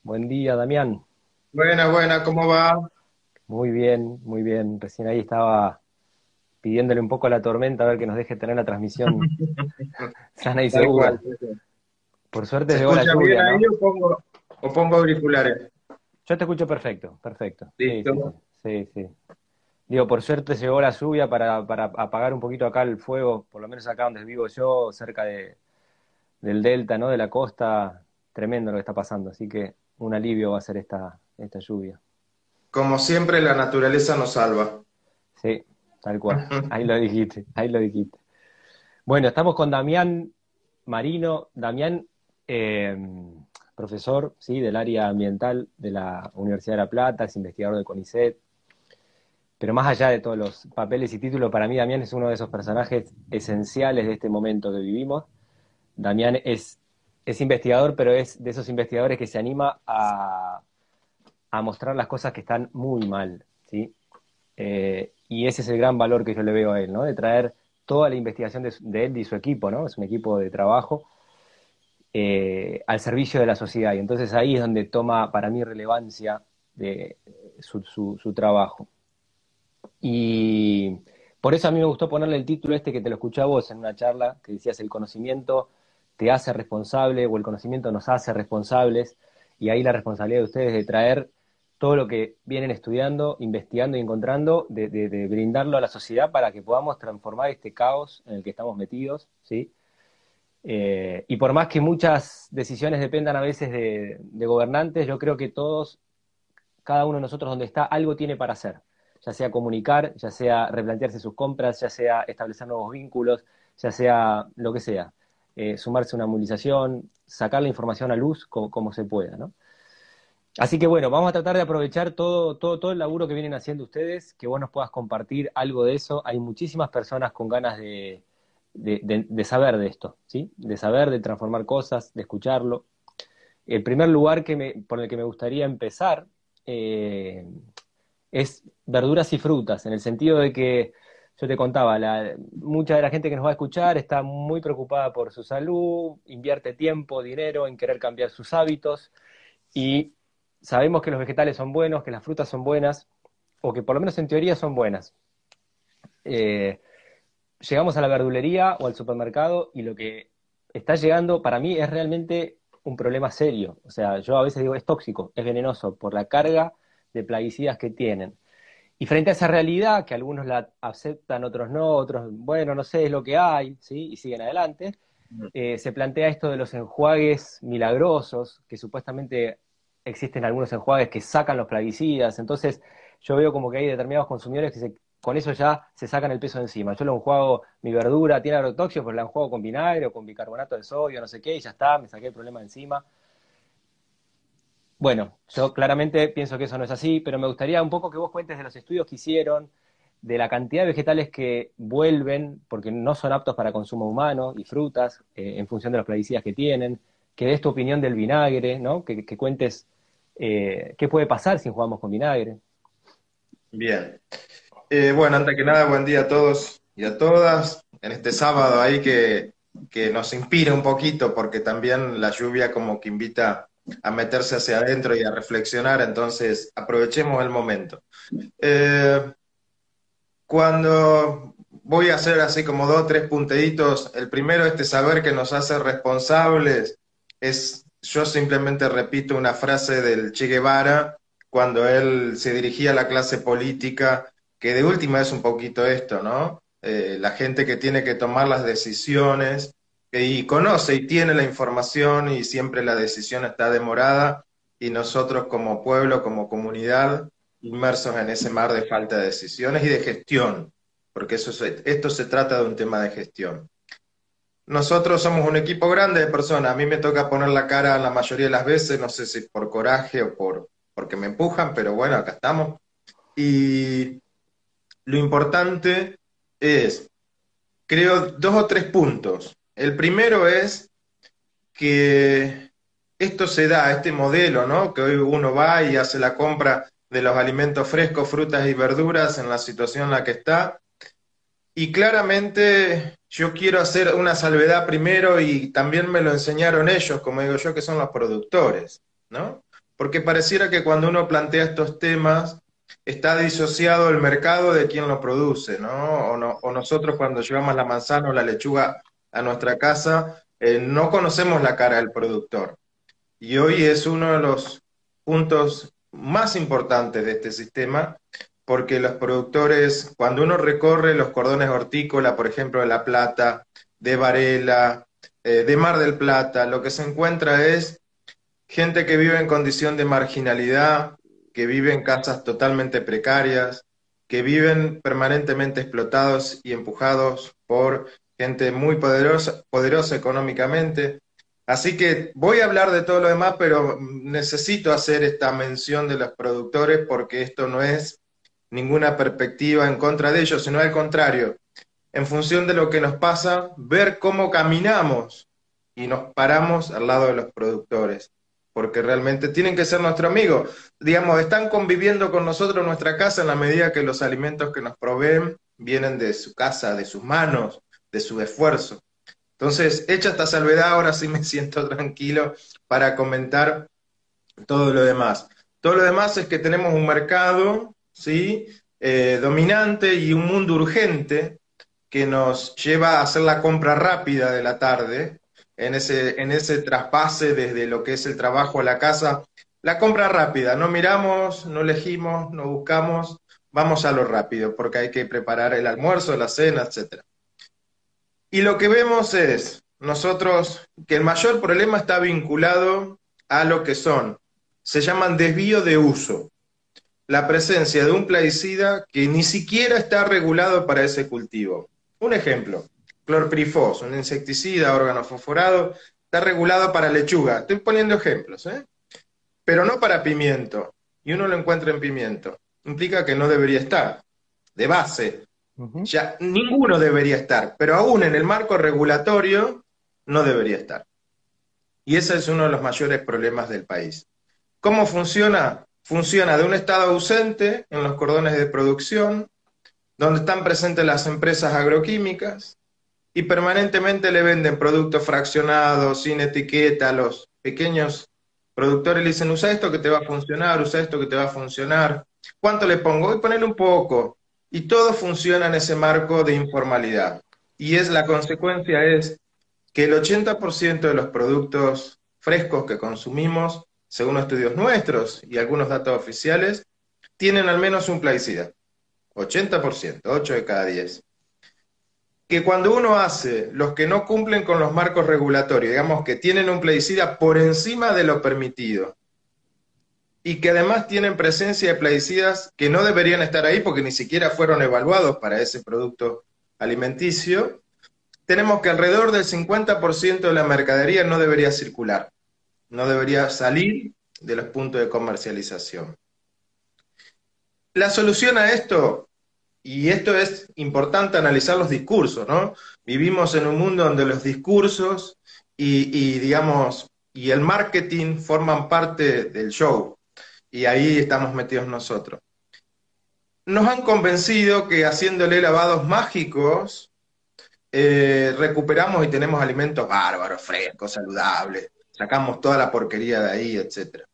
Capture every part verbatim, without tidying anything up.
Buen día, Damián. Buena, buena, ¿cómo va? Muy bien, muy bien. Recién ahí estaba pidiéndole un poco a la tormenta a ver que nos deje tener la transmisión sana y Tal cual. segura. Por suerte ¿Se llegó la escucha bien lluvia, ahí ¿no? o pongo, o pongo auriculares? Yo te escucho perfecto, perfecto. Sí, sí, sí, Listo. sí, sí. Digo, por suerte llegó la lluvia para, para apagar un poquito acá el fuego, por lo menos acá donde vivo yo, cerca de, del delta, ¿no? De la costa. Tremendo lo que está pasando, así que un alivio va a ser esta, esta lluvia. Como siempre, la naturaleza nos salva. Sí, tal cual. Ahí lo dijiste, ahí lo dijiste. Bueno, estamos con Damián Marino. Damián, eh, profesor, ¿sí? Del área ambiental de la Universidad de La Plata, es investigador de CONICET. Pero más allá de todos los papeles y títulos, para mí Damián es uno de esos personajes esenciales de este momento que vivimos. Damián es, es investigador, pero es de esos investigadores que se anima a, a mostrar las cosas que están muy mal, ¿sí? Eh, y ese es el gran valor que yo le veo a él, ¿no? De traer toda la investigación de, de él y su equipo, ¿no? Es un equipo de trabajo eh, al servicio de la sociedad. Y entonces ahí es donde toma para mí relevancia de su, su, su trabajo. Y por eso a mí me gustó ponerle el título este que te lo escuché a vos en una charla, que decías el conocimiento te hace responsable o el conocimiento nos hace responsables, y ahí la responsabilidad de ustedes de traer todo lo que vienen estudiando, investigando y encontrando, de, de, de brindarlo a la sociedad para que podamos transformar este caos en el que estamos metidos, ¿sí? Eh, y por más que muchas decisiones dependan a veces de, de gobernantes, yo creo que todos, cada uno de nosotros donde está, algo tiene para hacer, ya sea comunicar, ya sea replantearse sus compras, ya sea establecer nuevos vínculos, ya sea lo que sea, eh, sumarse a una movilización, sacar la información a luz como, como se pueda, ¿no? Así que bueno, vamos a tratar de aprovechar todo, todo, todo el laburo que vienen haciendo ustedes, que vos nos puedas compartir algo de eso. Hay muchísimas personas con ganas de, de, de, de saber de esto, ¿sí? De saber, de transformar cosas, de escucharlo. El primer lugar que me, por el que me gustaría empezar eh, es verduras y frutas, en el sentido de que yo te contaba, la, mucha de la gente que nos va a escuchar está muy preocupada por su salud, invierte tiempo, dinero en querer cambiar sus hábitos y sabemos que los vegetales son buenos, que las frutas son buenas, o que por lo menos en teoría son buenas. Eh, Llegamos a la verdulería o al supermercado y lo que está llegando para mí es realmente un problema serio. O sea, yo a veces digo es tóxico, es venenoso por la carga de plaguicidas que tienen. Y frente a esa realidad, que algunos la aceptan, otros no, otros, bueno, no sé, es lo que hay, ¿sí? Y siguen adelante, eh, se plantea esto de los enjuagues milagrosos, que supuestamente existen algunos enjuagues que sacan los plaguicidas. Entonces, yo veo como que hay determinados consumidores que se, con eso ya se sacan el peso de encima. Yo lo enjuago, mi verdura tiene agrotóxicos, pero la enjuago con vinagre o con bicarbonato de sodio, no sé qué, y ya está, me saqué el problema de encima. Bueno, yo claramente pienso que eso no es así, pero me gustaría un poco que vos cuentes de los estudios que hicieron, de la cantidad de vegetales que vuelven, porque no son aptos para consumo humano, y frutas, eh, en función de los plaguicidas que tienen, que des tu opinión del vinagre, ¿no? Que, que cuentes eh, qué puede pasar si jugamos con vinagre. Bien. Eh, bueno, antes que nada, buen día a todos y a todas. En este sábado ahí que, que nos inspira un poquito, porque también la lluvia como que invita a meterse hacia adentro y a reflexionar, entonces aprovechemos el momento. Eh, Cuando voy a hacer así como dos o tres punteditos, el primero, este saber que nos hace responsables, es, yo simplemente repito una frase del Che Guevara cuando él se dirigía a la clase política, que de última es un poquito esto, ¿no? Eh, la gente que tiene que tomar las decisiones eh, y conoce y tiene la información y siempre la decisión está demorada y nosotros como pueblo, como comunidad, inmersos en ese mar de falta de decisiones y de gestión, porque eso se- esto se trata de un tema de gestión. Nosotros somos un equipo grande de personas, a mí me toca poner la cara la mayoría de las veces, no sé si por coraje o por, porque me empujan, pero bueno, acá estamos. Y lo importante es, creo, dos o tres puntos. El primero es que esto se da, este modelo, ¿no? Que hoy uno va y hace la compra de los alimentos frescos, frutas y verduras en la situación en la que está. Y claramente yo quiero hacer una salvedad primero y también me lo enseñaron ellos, como digo yo, que son los productores, ¿no? porque pareciera que cuando uno plantea estos temas está disociado el mercado de quien lo produce, ¿no? O, no, o nosotros cuando llevamos la manzana o la lechuga a nuestra casa, eh, no conocemos la cara del productor. Y hoy es uno de los puntos más importantes de este sistema, porque los productores, cuando uno recorre los cordones hortícolas, por ejemplo, de La Plata, de Varela, eh, de Mar del Plata, lo que se encuentra es gente que vive en condición de marginalidad, que vive en casas totalmente precarias, que viven permanentemente explotados y empujados por gente muy poderosa, poderosa económicamente. Así que voy a hablar de todo lo demás, pero necesito hacer esta mención de los productores porque esto no es ninguna perspectiva en contra de ellos, sino al contrario, en función de lo que nos pasa, ver cómo caminamos y nos paramos al lado de los productores, porque realmente tienen que ser nuestro amigo. Digamos, están conviviendo con nosotros en nuestra casa en la medida que los alimentos que nos proveen vienen de su casa, de sus manos, de su esfuerzo. Entonces, hecha esta salvedad, ahora sí me siento tranquilo para comentar todo lo demás. Todo lo demás es que tenemos un mercado, ¿sí? Eh, dominante y un mundo urgente que nos lleva a hacer la compra rápida de la tarde, en ese, en ese traspase desde lo que es el trabajo a la casa, la compra rápida, no miramos, no elegimos, no buscamos, vamos a lo rápido, porque hay que preparar el almuerzo, la cena, etcétera. Y lo que vemos es, nosotros, que el mayor problema está vinculado a lo que son, se llaman desvío de uso, la presencia de un plaguicida que ni siquiera está regulado para ese cultivo. Un ejemplo, clorpirifos, un insecticida organofosforado, está regulado para lechuga. Estoy poniendo ejemplos, ¿eh? Pero no para pimiento. Y uno lo encuentra en pimiento. Implica que no debería estar. De base, Uh-huh. ya ninguno debería estar, pero aún en el marco regulatorio no debería estar. Y ese es uno de los mayores problemas del país. ¿Cómo funciona? Funciona de un estado ausente en los cordones de producción, donde están presentes las empresas agroquímicas y permanentemente le venden productos fraccionados, sin etiqueta, a los pequeños productores le dicen, usa esto que te va a funcionar, usa esto que te va a funcionar. ¿Cuánto le pongo? Voy a ponerle un poco. Y todo funciona en ese marco de informalidad. Y es la consecuencia es que el ochenta por ciento de los productos frescos que consumimos, según estudios nuestros y algunos datos oficiales, tienen al menos un plaguicida. ochenta por ciento, ocho de cada diez. Que cuando uno hace los que no cumplen con los marcos regulatorios, digamos que tienen un plaguicida por encima de lo permitido, y que además tienen presencia de plaguicidas que no deberían estar ahí porque ni siquiera fueron evaluados para ese producto alimenticio, tenemos que alrededor del cincuenta por ciento de la mercadería no debería circular, no debería salir de los puntos de comercialización. La solución a esto, y esto es importante analizar los discursos, ¿no? Vivimos en un mundo donde los discursos y, y digamos, y el marketing forman parte del show, y ahí estamos metidos nosotros. Nos han convencido que haciéndole lavados mágicos, eh, recuperamos y tenemos alimentos bárbaros, frescos, saludables, sacamos toda la porquería de ahí, etcétera.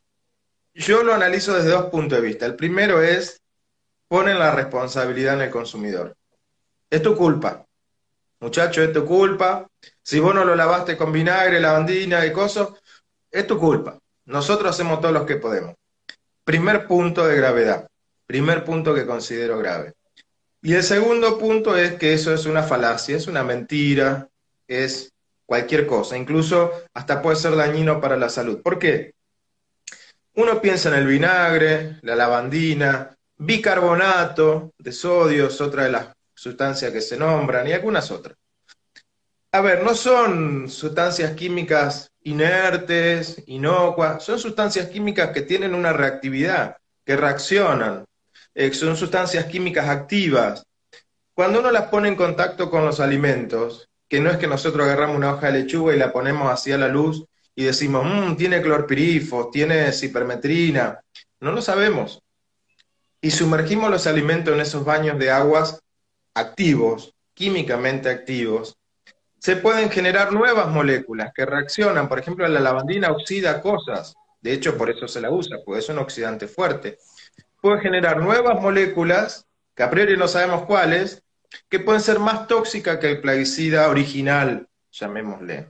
Yo lo analizo desde dos puntos de vista. El primero es, ponen la responsabilidad en el consumidor. Es tu culpa, muchacho, es tu culpa. Si vos no lo lavaste con vinagre, lavandina y cosas, es tu culpa. Nosotros hacemos todo lo que podemos. Primer punto de gravedad, primer punto que considero grave. Y el segundo punto es que eso es una falacia, es una mentira, es cualquier cosa, incluso hasta puede ser dañino para la salud. ¿Por qué? Uno piensa en el vinagre, la lavandina, bicarbonato de sodio es otra de las sustancias que se nombran y algunas otras. A ver, no son sustancias químicas inertes, inocuas, son sustancias químicas que tienen una reactividad, que reaccionan, eh, son sustancias químicas activas. Cuando uno las pone en contacto con los alimentos, que no es que nosotros agarramos una hoja de lechuga y la ponemos hacia la luz y decimos, mmm, tiene clorpirifos, tiene cipermetrina, no lo sabemos. Y sumergimos los alimentos en esos baños de aguas activos, químicamente activos, se pueden generar nuevas moléculas que reaccionan, por ejemplo, la lavandina oxida cosas, De hecho, por eso se la usa, porque es un oxidante fuerte. Puede generar nuevas moléculas, que a priori no sabemos cuáles, que pueden ser más tóxicas que el plaguicida original, llamémosle.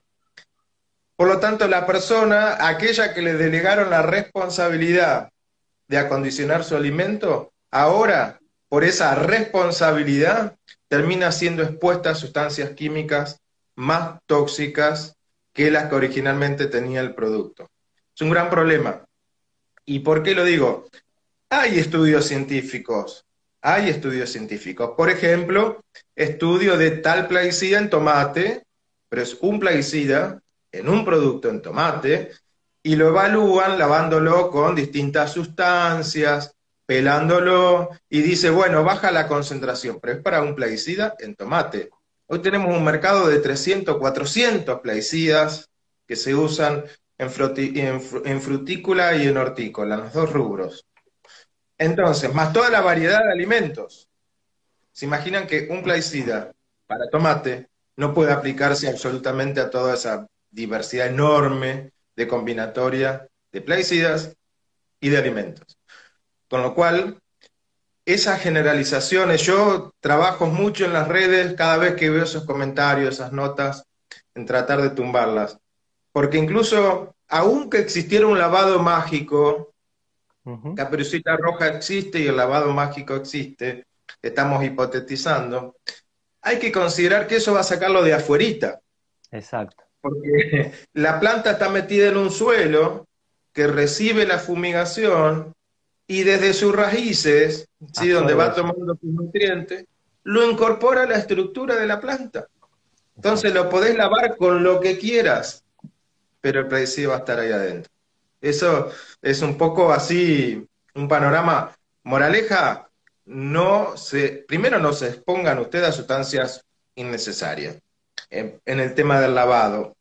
Por lo tanto, la persona, aquella que le delegaron la responsabilidad de acondicionar su alimento, ahora, por esa responsabilidad, termina siendo expuesta a sustancias químicas más tóxicas que las que originalmente tenía el producto. Es un gran problema. ¿Y por qué lo digo? Hay estudios científicos, hay estudios científicos. Por ejemplo, estudio de tal plaguicida en tomate, pero es un plaguicida en un producto en tomate, y lo evalúan lavándolo con distintas sustancias, pelándolo, y dice, bueno, baja la concentración, pero es para un plaguicida en tomate. Hoy tenemos un mercado de trescientos, cuatrocientos plaguicidas que se usan en, fruti, en, en frutícola y en hortícola, en los dos rubros. Entonces, más toda la variedad de alimentos. ¿Se imaginan que un plaguicida para tomate no puede aplicarse absolutamente a toda esa diversidad enorme de combinatoria de plaguicidas y de alimentos? Con lo cual, esas generalizaciones, yo trabajo mucho en las redes cada vez que veo esos comentarios, esas notas, en tratar de tumbarlas. Porque incluso, aunque existiera un lavado mágico, uh-huh. Caperucita Roja existe y el lavado mágico existe, estamos hipotetizando, hay que considerar que eso va a sacarlo de afuerita. Exacto. Porque la planta está metida en un suelo que recibe la fumigación y desde sus raíces, ¿sí? Donde va tomando sus nutrientes, lo incorpora a la estructura de la planta. Entonces lo podés lavar con lo que quieras, pero el plaguicida va a estar ahí adentro. Eso es un poco así, un panorama. Moraleja, no se, primero no se expongan ustedes a sustancias innecesarias en, en el tema del lavado.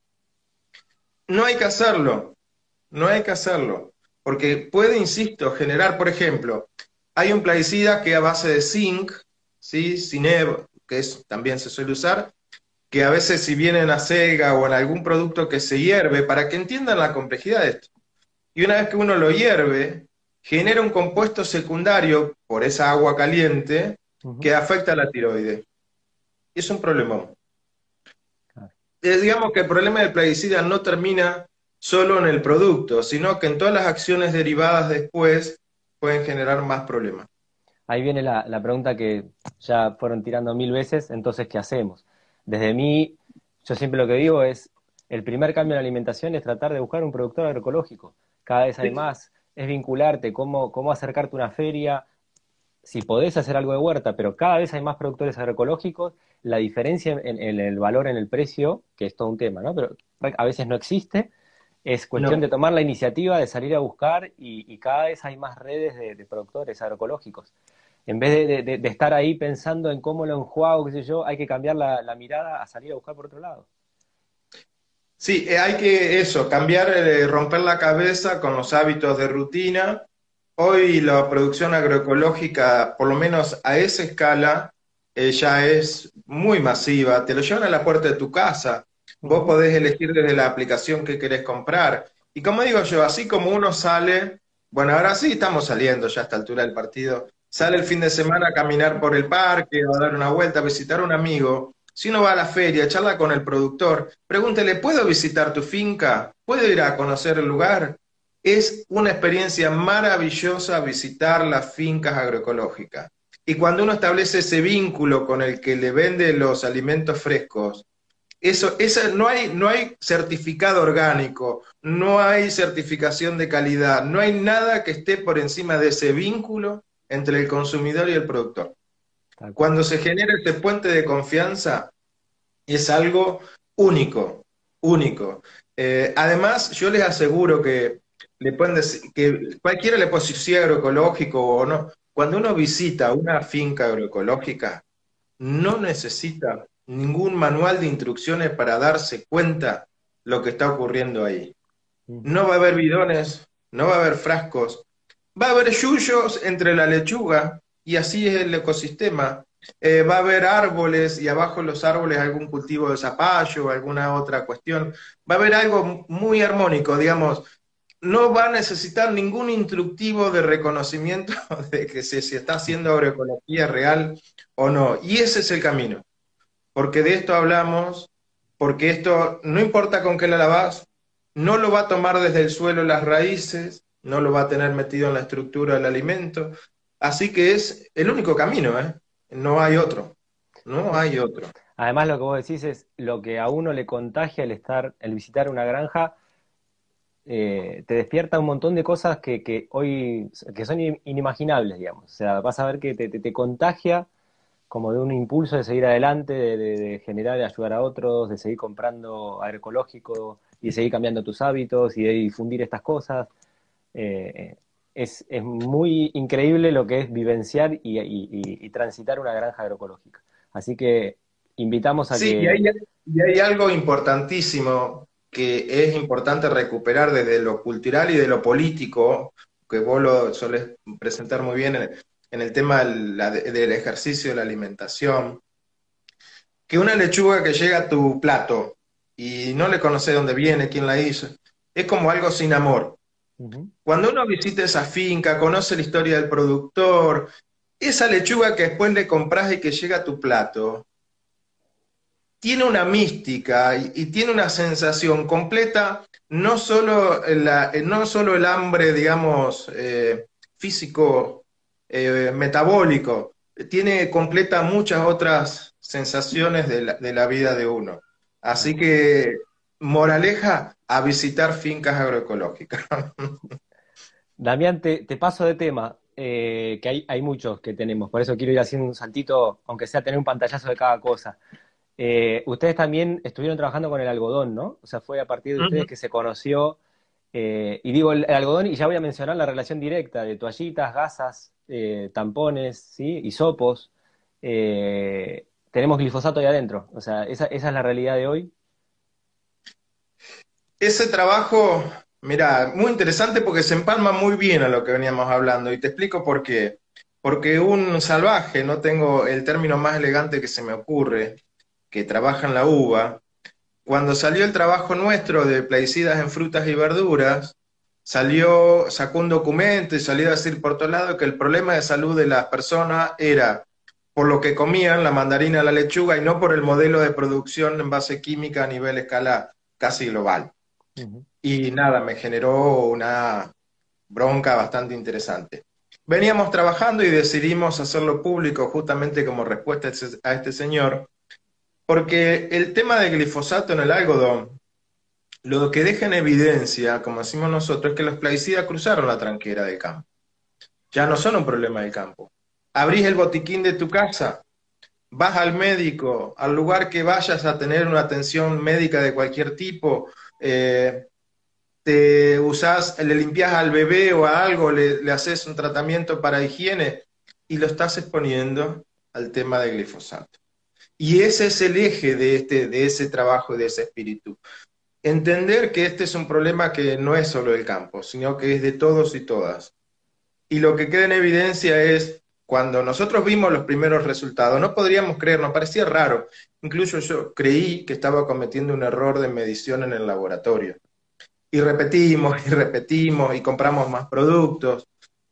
No hay que hacerlo, no hay que hacerlo, porque puede, insisto, generar, por ejemplo, hay un plaguicida que a base de zinc, ¿sí? Cineb, que es, también se suele usar, que a veces si viene en acega o en algún producto que se hierve, para que entiendan la complejidad de esto. Y una vez que uno lo hierve, genera un compuesto secundario por esa agua caliente uh-huh. que afecta a la tiroides. Y es un problemón. Claro. Eh, digamos que el problema del plaguicida no termina solo en el producto, sino que en todas las acciones derivadas después pueden generar más problemas. Ahí viene la, la pregunta que ya fueron tirando mil veces, entonces, ¿qué hacemos? Desde mí, yo siempre lo que digo es, el primer cambio en la alimentación es tratar de buscar un productor agroecológico. Cada vez hay sí. más, es vincularte, cómo, cómo acercarte a una feria, si podés hacer algo de huerta, pero cada vez hay más productores agroecológicos, la diferencia en, en el valor, en el precio, que es todo un tema, ¿no? Pero a veces no existe, es cuestión no. de tomar la iniciativa, de salir a buscar, y, y cada vez hay más redes de, de productores agroecológicos. En vez de, de, de estar ahí pensando en cómo lo enjuago, qué sé yo, hay que cambiar la, la mirada a salir a buscar por otro lado. Sí, hay que eso, cambiar, eh, romper la cabeza con los hábitos de rutina. Hoy la producción agroecológica, por lo menos a esa escala, eh, ya es muy masiva. Te lo llevan a la puerta de tu casa. Vos podés elegir desde la aplicación qué querés comprar. Y como digo yo, así como uno sale, bueno, ahora sí estamos saliendo ya a esta altura del partido, sale el fin de semana a caminar por el parque, o a dar una vuelta, a visitar a un amigo. Si uno va a la feria, charla con el productor, pregúntele, ¿puedo visitar tu finca? ¿Puedo ir a conocer el lugar? Es una experiencia maravillosa visitar las fincas agroecológicas. Y cuando uno establece ese vínculo con el que le vende los alimentos frescos, eso, esa, no hay, no hay certificado orgánico, no hay certificación de calidad, no hay nada que esté por encima de ese vínculo entre el consumidor y el productor. Cuando se genera ese puente de confianza, es algo único, único. Eh, además, yo les aseguro que, le pueden decir, que cualquiera le puede decir si es agroecológico o no, cuando uno visita una finca agroecológica, no necesita ningún manual de instrucciones para darse cuenta lo que está ocurriendo ahí. No va a haber bidones, no va a haber frascos, va a haber yuyos entre la lechuga, y así es el ecosistema. Eh, va a haber árboles, y abajo de los árboles algún cultivo de zapallo, alguna otra cuestión. Va a haber algo muy armónico, digamos. no va a necesitar ningún instructivo de reconocimiento de que si, si está haciendo agroecología real o no. Y ese es el camino, porque de esto hablamos, porque esto no importa con qué la lavas, no lo va a tomar desde el suelo las raíces, no lo va a tener metido en la estructura del alimento, así que es el único camino, ¿eh? No hay otro, no hay otro. Además, lo que vos decís es lo que a uno le contagia el estar, el visitar una granja, eh, te despierta un montón de cosas que, que hoy, que son inimaginables, digamos. O sea, vas a ver que te, te, te contagia como de un impulso de seguir adelante, de, de, de generar, de ayudar a otros, de seguir comprando agroecológico y de seguir cambiando tus hábitos y de difundir estas cosas. Eh, es, es muy increíble lo que es vivenciar y, y, y, y transitar una granja agroecológica. Así que invitamos a Sí, y hay, que... y hay algo importantísimo que es importante recuperar desde lo cultural y de lo político, que vos lo solés presentar muy bien en, en el tema del, la- del ejercicio de la alimentación, que una lechuga que llega a tu plato y no le conoces dónde viene, quién la hizo, es como algo sin amor. Ujú. Cuando uno visita esa finca, conoce la historia del productor, esa lechuga que después le compras y que llega a tu plato, tiene una mística y, y tiene una sensación completa, no solo, la- eh, no solo el hambre, digamos, eh, físico, eh, metabólico, tiene completa muchas otras sensaciones de la, de la vida de uno. Así que, moraleja, a visitar fincas agroecológicas. Damián, te, te paso de tema, eh, que hay, hay muchos que tenemos, por eso quiero ir haciendo un saltito, aunque sea tener un pantallazo de cada cosa. Eh, ustedes también estuvieron trabajando con el algodón, ¿no? O sea, fue a partir de ustedes Ujú. que se conoció, eh, y digo el, el algodón, y ya voy a mencionar la relación directa de toallitas, gasas, eh, tampones, ¿sí? Hisopos. Eh, tenemos glifosato ahí adentro, o sea, esa, esa es la realidad de hoy. Ese trabajo, mira, muy interesante porque se empalma muy bien a lo que veníamos hablando y te explico por qué. Porque un salvaje, no tengo el término más elegante que se me ocurre, que trabaja en la uva, cuando salió el trabajo nuestro de plaguicidas en frutas y verduras, salió, sacó un documento y salió a decir por todo lado que el problema de salud de las personas era por lo que comían, la mandarina, la lechuga, y no por el modelo de producción en base química a nivel escala casi global. Ujú. Y nada, me generó una bronca bastante interesante. Veníamos trabajando y decidimos hacerlo público justamente como respuesta a ese- a este señor, porque el tema de glifosato en el algodón, lo que deja en evidencia, como decimos nosotros, es que los plaguicidas cruzaron la tranquera del campo. Ya no son un problema del campo. Abrís el botiquín de tu casa, vas al médico, al lugar que vayas a tener una atención médica de cualquier tipo, eh, te usás, le limpias al bebé o a algo, le, le haces un tratamiento para higiene y lo estás exponiendo al tema de glifosato. Y ese es el eje de, este, de ese trabajo y de ese espíritu. Entender que este es un problema que no es solo del campo, sino que es de todos y todas. Y lo que queda en evidencia es cuando nosotros vimos los primeros resultados, no podríamos creer, nos parecía raro. Incluso yo creí que estaba cometiendo un error de medición en el laboratorio. Y repetimos y repetimos y compramos más productos.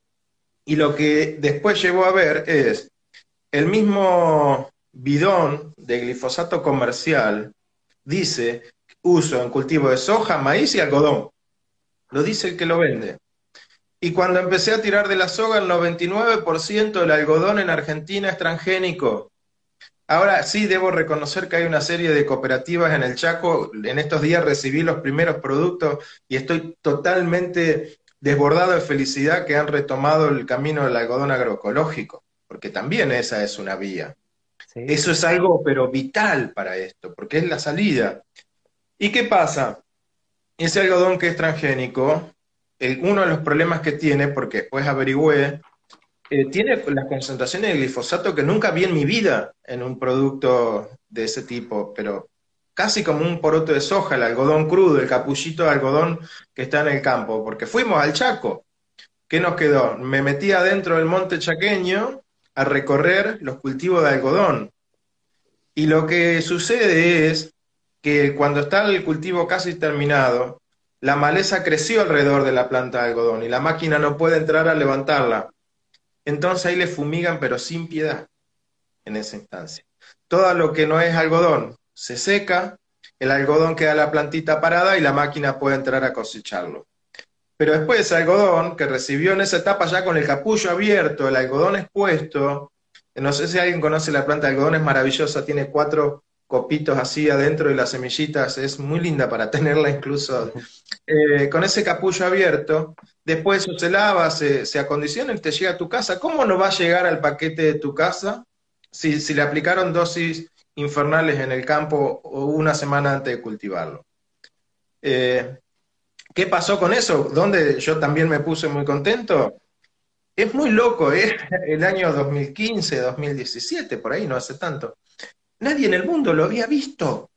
Y lo que después llegó a ver es el mismo bidón de glifosato comercial dice uso en cultivo de soja, maíz y algodón. Lo dice el que lo vende. Y cuando empecé a tirar de la soga, el noventa y nueve por ciento del algodón en Argentina es transgénico. Ahora sí debo reconocer que hay una serie de cooperativas en el Chaco. En estos días recibí los primeros productos y estoy totalmente desbordado de felicidad que han retomado el camino del algodón agroecológico, porque también esa es una vía. Sí. Eso es algo, pero vital para esto, porque es la salida. ¿Y qué pasa? Ese algodón que es transgénico, el- uno de los problemas que tiene, porque después averigüé, eh, tiene las concentraciones de glifosato que nunca vi en mi vida en un producto de ese tipo, pero casi como un poroto de soja, el algodón crudo, el capullito de algodón que está en el campo, porque fuimos al Chaco. ¿Qué nos quedó? Me metí adentro del monte chaqueño a recorrer los cultivos de algodón. Y lo que sucede es que cuando está el cultivo casi terminado, la maleza creció alrededor de la planta de algodón y la máquina no puede entrar a levantarla. Entonces ahí le fumigan, pero sin piedad en esa instancia. Todo lo que no es algodón se seca, el algodón queda la plantita parada y la máquina puede entrar a cosecharlo. Pero después ese algodón que recibió en esa etapa ya con el capullo abierto, el algodón expuesto, no sé si alguien conoce la planta de algodón, es maravillosa, tiene cuatro copitos así adentro y las semillitas, es muy linda para tenerla incluso. Eh, con ese capullo abierto, después eso se lava, se, se acondiciona y te llega a tu casa. ¿Cómo no va a llegar al paquete de tu casa si, si le aplicaron dosis infernales en el campo o una semana antes de cultivarlo? Eh, ¿Qué pasó con eso? ¿Dónde yo también me puse muy contento? Es muy loco, es el año dos mil quince, dos mil diecisiete, por ahí, no hace tanto. Nadie en el mundo lo había visto.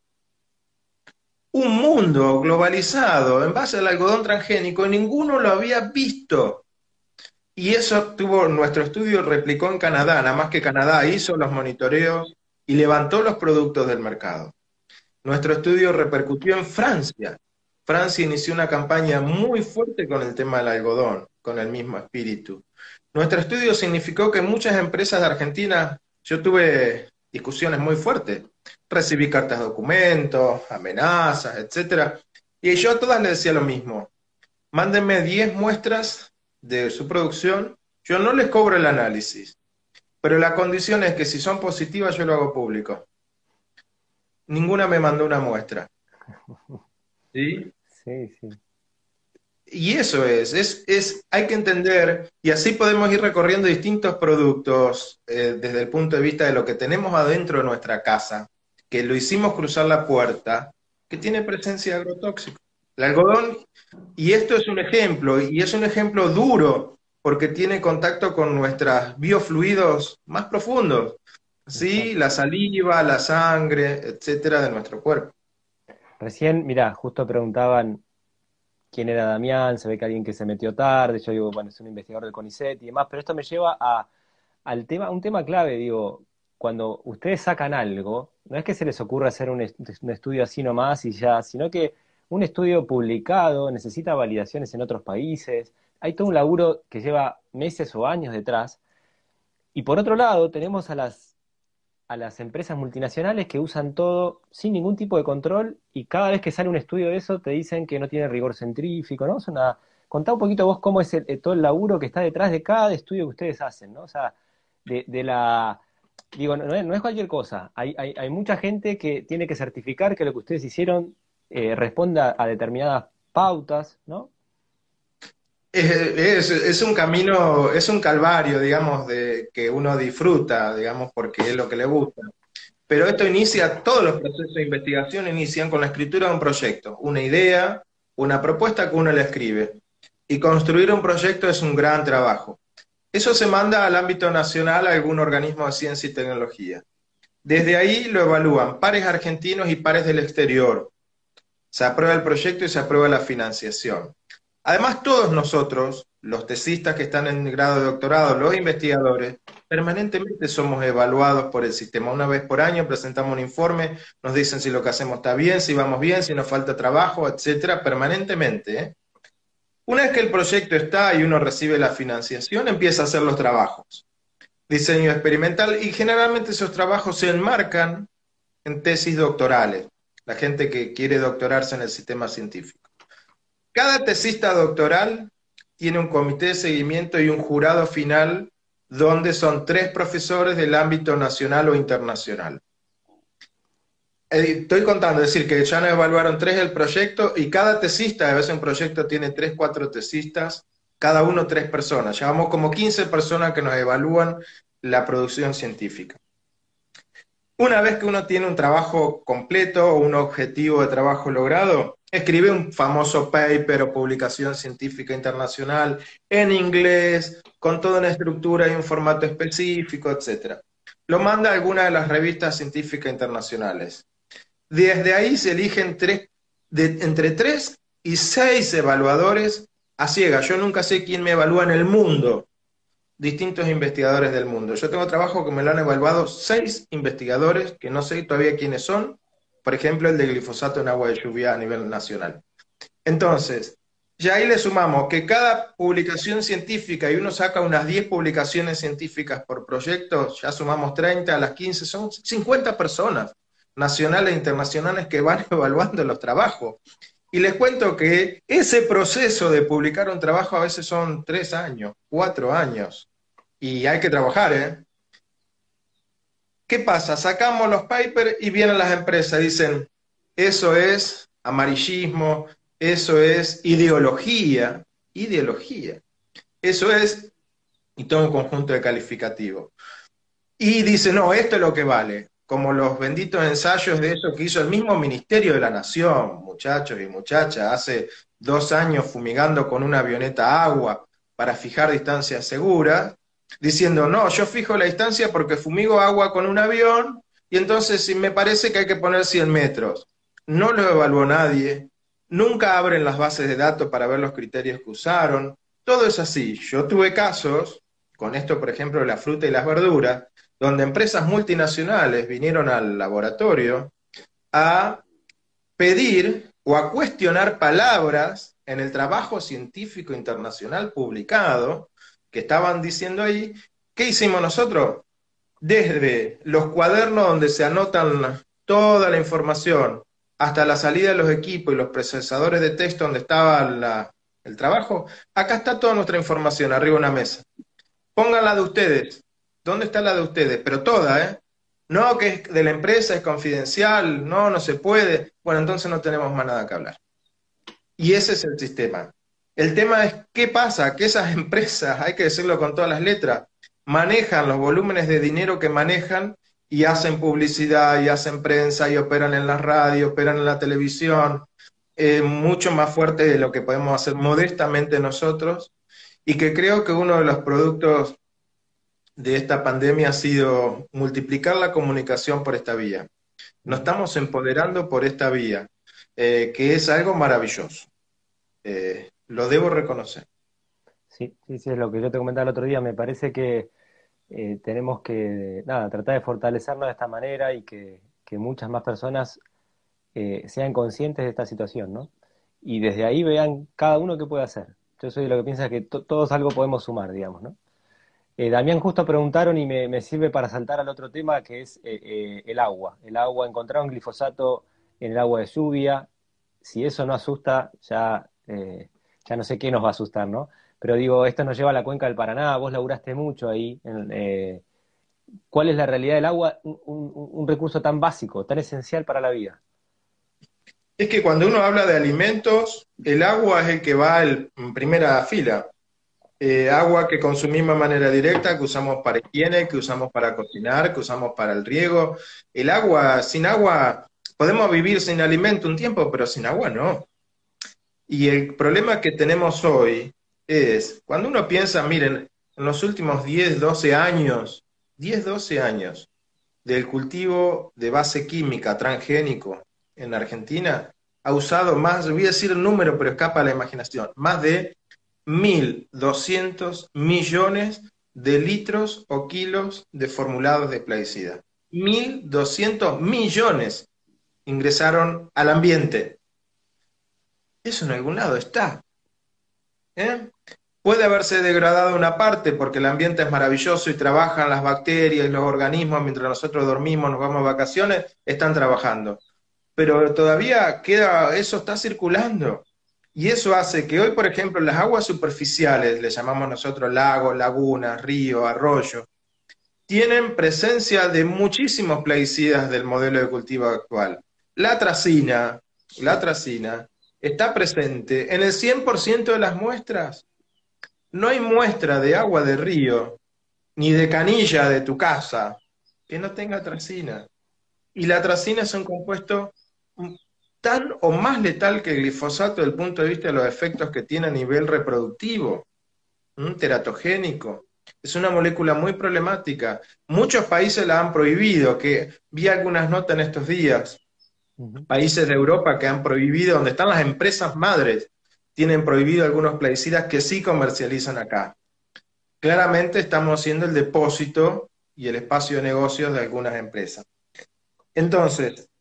Un mundo globalizado en base al algodón transgénico, ninguno lo había visto. Y eso tuvo, nuestro estudio replicó en Canadá, nada más que Canadá hizo los monitoreos y levantó los productos del mercado. Nuestro estudio repercutió en Francia. Francia inició una campaña muy fuerte con el tema del algodón, con el mismo espíritu. Nuestro estudio significó que muchas empresas de Argentina, yo tuve discusiones muy fuertes, recibí cartas de documentos, amenazas, etcétera, y yo a todas les decía lo mismo: mándenme diez muestras de su producción, yo no les cobro el análisis, pero la condición es que si son positivas yo lo hago público. Ninguna me mandó una muestra. ¿Sí? Sí, sí. Y eso es, es, es, hay que entender, y así podemos ir recorriendo distintos productos eh, desde el punto de vista de lo que tenemos adentro de nuestra casa, que lo hicimos cruzar la puerta, que tiene presencia de agrotóxico. El algodón, y esto es un ejemplo, y es un ejemplo duro, porque tiene contacto con nuestros biofluidos más profundos, ¿sí? Exacto. La saliva, la sangre, etcétera, de nuestro cuerpo. Recién, mirá, justo preguntaban quién era Damián, se ve que alguien que se metió tarde, yo digo, bueno, es un investigador del CONICET y demás, pero esto me lleva a, al tema, un tema clave, digo, cuando ustedes sacan algo, no es que se les ocurra hacer un, est un estudio así nomás y ya, sino que un estudio publicado necesita validaciones en otros países, hay todo un laburo que lleva meses o años detrás, y por otro lado tenemos a las a las empresas multinacionales que usan todo sin ningún tipo de control y cada vez que sale un estudio de eso te dicen que no tiene rigor científico, ¿no? Es una... Contá un poquito vos cómo es el, todo el laburo que está detrás de cada estudio que ustedes hacen, ¿no? O sea, de, de la... Digo, no, no es cualquier cosa. Hay, hay, hay mucha gente que tiene que certificar que lo que ustedes hicieron eh, responda a determinadas pautas, ¿no? Es, es, es un camino, es un calvario, digamos, de que uno disfruta, digamos, porque es lo que le gusta. Pero esto inicia, todos los procesos de investigación inician con la escritura de un proyecto, una idea, una propuesta que uno le escribe. Y construir un proyecto es un gran trabajo. Eso se manda al ámbito nacional a algún organismo de ciencia y tecnología. Desde ahí lo evalúan pares argentinos y pares del exterior. Se aprueba el proyecto y se aprueba la financiación. Además, todos nosotros, los tesistas que están en grado de doctorado, los investigadores, permanentemente somos evaluados por el sistema. Una vez por año presentamos un informe, nos dicen si lo que hacemos está bien, si vamos bien, si nos falta trabajo, etcétera, permanentemente, ¿eh? Una vez que el proyecto está y uno recibe la financiación, empieza a hacer los trabajos. Diseño experimental, y generalmente esos trabajos se enmarcan en tesis doctorales, la gente que quiere doctorarse en el sistema científico. Cada tesista doctoral tiene un comité de seguimiento y un jurado final donde son tres profesores del ámbito nacional o internacional. Estoy contando, es decir, que ya nos evaluaron tres del proyecto y cada tesista, a veces un proyecto tiene tres, cuatro tesistas, cada uno tres personas. Llevamos como quince personas que nos evalúan la producción científica. Una vez que uno tiene un trabajo completo o un objetivo de trabajo logrado, escribe un famoso paper o publicación científica internacional en inglés, con toda una estructura y un formato específico, etcétera. Lo manda a alguna de las revistas científicas internacionales. Desde ahí se eligen tres, de, entre tres y seis evaluadores a ciegas. Yo nunca sé quién me evalúa en el mundo. Distintos investigadores del mundo. Yo tengo trabajo que me lo han evaluado seis investigadores, que no sé todavía quiénes son, por ejemplo, el de glifosato en agua de lluvia a nivel nacional. Entonces, ya ahí le sumamos que cada publicación científica, y uno saca unas diez publicaciones científicas por proyecto, ya sumamos treinta, a las quince, son cincuenta personas nacionales e internacionales que van evaluando los trabajos. Y les cuento que ese proceso de publicar un trabajo a veces son tres años, cuatro años, y hay que trabajar, ¿eh? ¿Qué pasa? Sacamos los papers y vienen las empresas, dicen, eso es amarillismo, eso es ideología, ideología, eso es, y todo un conjunto de calificativos. Y dice, no, esto es lo que vale, como los benditos ensayos de esto que hizo el mismo Ministerio de la Nación, muchachos y muchachas, hace dos años fumigando con una avioneta agua para fijar distancias seguras, diciendo, no, yo fijo la distancia porque fumigo agua con un avión, y entonces sí me parece que hay que poner cien metros. No lo evaluó nadie, nunca abren las bases de datos para ver los criterios que usaron, todo es así. Yo tuve casos, con esto por ejemplo de la fruta y las verduras, donde empresas multinacionales vinieron al laboratorio a pedir o a cuestionar palabras en el trabajo científico internacional publicado, que estaban diciendo ahí. ¿Qué hicimos nosotros? Desde los cuadernos donde se anotan toda la información, hasta la salida de los equipos y los procesadores de texto donde estaba la, el trabajo, acá está toda nuestra información, arriba de una mesa. Pongan la de ustedes. ¿Dónde está la de ustedes? Pero toda, ¿eh? No, que es de la empresa, es confidencial, no, no se puede. Bueno, entonces no tenemos más nada que hablar. Y ese es el sistema. El tema es, ¿qué pasa? Que esas empresas, hay que decirlo con todas las letras, manejan los volúmenes de dinero que manejan y hacen publicidad, y hacen prensa, y operan en la radio, operan en la televisión, eh, mucho más fuerte de lo que podemos hacer modestamente nosotros, y que creo que uno de los productos de esta pandemia ha sido multiplicar la comunicación por esta vía. Nos estamos empoderando por esta vía, eh, que es algo maravilloso. Eh, lo debo reconocer. Sí, sí, sí, es lo que yo te comentaba el otro día. Me parece que eh, tenemos que, nada, tratar de fortalecernos de esta manera y que, que muchas más personas eh, sean conscientes de esta situación, ¿no? Y desde ahí vean cada uno qué puede hacer. Yo soy de lo que piensa que to- todos algo podemos sumar, digamos, ¿no? Eh, Damián, justo preguntaron y me, me sirve para saltar al otro tema que es eh, eh, el agua. El agua, encontraron glifosato en el agua de lluvia. Si eso no asusta, ya, eh, ya no sé qué nos va a asustar, ¿no? Pero digo, esto nos lleva a la cuenca del Paraná, vos laburaste mucho ahí. En, eh, ¿cuál es la realidad del agua? Un, un- un recurso tan básico, tan esencial para la vida. Es que cuando uno habla de alimentos, el agua es el que va el- en primera fila. Eh, agua que consumimos de manera directa, que usamos para higiene, que usamos para cocinar, que usamos para el riego. El agua, sin agua, podemos vivir sin alimento un tiempo, pero sin agua no. Y el problema que tenemos hoy es, cuando uno piensa, miren, en los últimos diez, doce años, diez, doce años del cultivo de base química transgénico en Argentina, ha usado más, voy a decir el número, pero escapa a la imaginación, más de mil doscientos millones de litros o kilos de formulados de plaguicida. mil doscientos millones ingresaron al ambiente. Eso en algún lado está. ¿Eh? Puede haberse degradado una parte porque el ambiente es maravilloso y trabajan las bacterias y los organismos mientras nosotros dormimos, nos vamos de vacaciones, están trabajando. Pero todavía queda, eso está circulando. Y eso hace que hoy, por ejemplo, las aguas superficiales, le llamamos nosotros lagos, lagunas, ríos, arroyos, tienen presencia de muchísimos plaguicidas del modelo de cultivo actual. La atracina, la atracina está presente en el cien por ciento de las muestras. No hay muestra de agua de río, ni de canilla de tu casa, que no tenga atracina. Y la atracina es un compuesto tan o más letal que el glifosato desde el punto de vista de los efectos que tiene a nivel reproductivo, ¿m? Teratogénico. Es una molécula muy problemática. Muchos países la han prohibido, que vi algunas notas en estos días. Ujú. Países de Europa que han prohibido, donde están las empresas madres, tienen prohibido algunos plaguicidas que sí comercializan acá. Claramente estamos siendo el depósito y el espacio de negocios de algunas empresas. Entonces,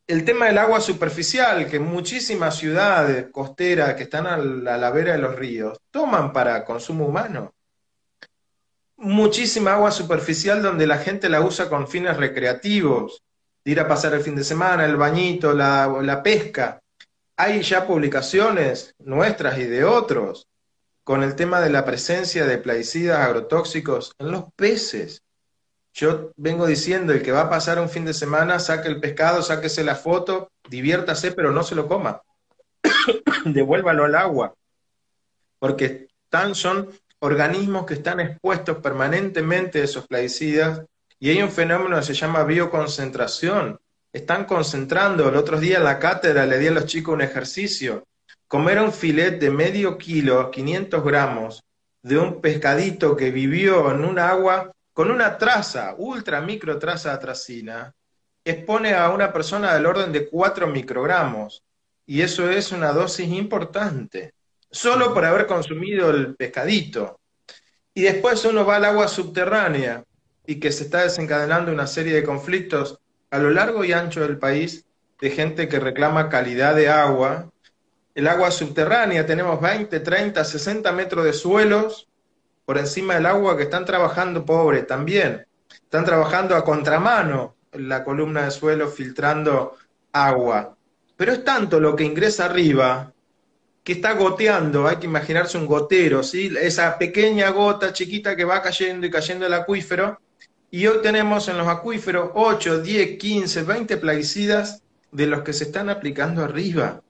el tema del agua superficial, que muchísimas ciudades costeras que están a la, a la vera de los ríos toman para consumo humano. Muchísima agua superficial donde la gente la usa con fines recreativos, de ir a pasar el fin de semana, el bañito, la, la pesca. Hay ya publicaciones nuestras y de otros con el tema de la presencia de plaguicidas agrotóxicos en los peces. Yo vengo diciendo, el que va a pasar un fin de semana, saque el pescado, sáquese la foto, diviértase, pero no se lo coma. Devuélvalo al agua, porque tan son organismos que están expuestos permanentemente a esos plaguicidas, y hay un fenómeno que se llama bioconcentración. Están concentrando. El otro día en la cátedra le di a los chicos un ejercicio. Comer un filet de medio kilo, quinientos gramos, de un pescadito que vivió en un agua con una traza, ultra micro traza de atracina, expone a una persona del orden de cuatro microgramos. Y eso es una dosis importante, solo por haber consumido el pescadito. Y después uno va al agua subterránea y que se está desencadenando una serie de conflictos a lo largo y ancho del país de gente que reclama calidad de agua. El agua subterránea, tenemos veinte, treinta, sesenta metros de suelos por encima del agua que están trabajando pobre también. Están trabajando a contramano en la columna de suelo filtrando agua. Pero es tanto lo que ingresa arriba que está goteando, hay que imaginarse un gotero, ¿sí? Esa pequeña gota chiquita que va cayendo y cayendo el acuífero, y hoy tenemos en los acuíferos ocho, diez, quince, veinte plaguicidas de los que se están aplicando arriba.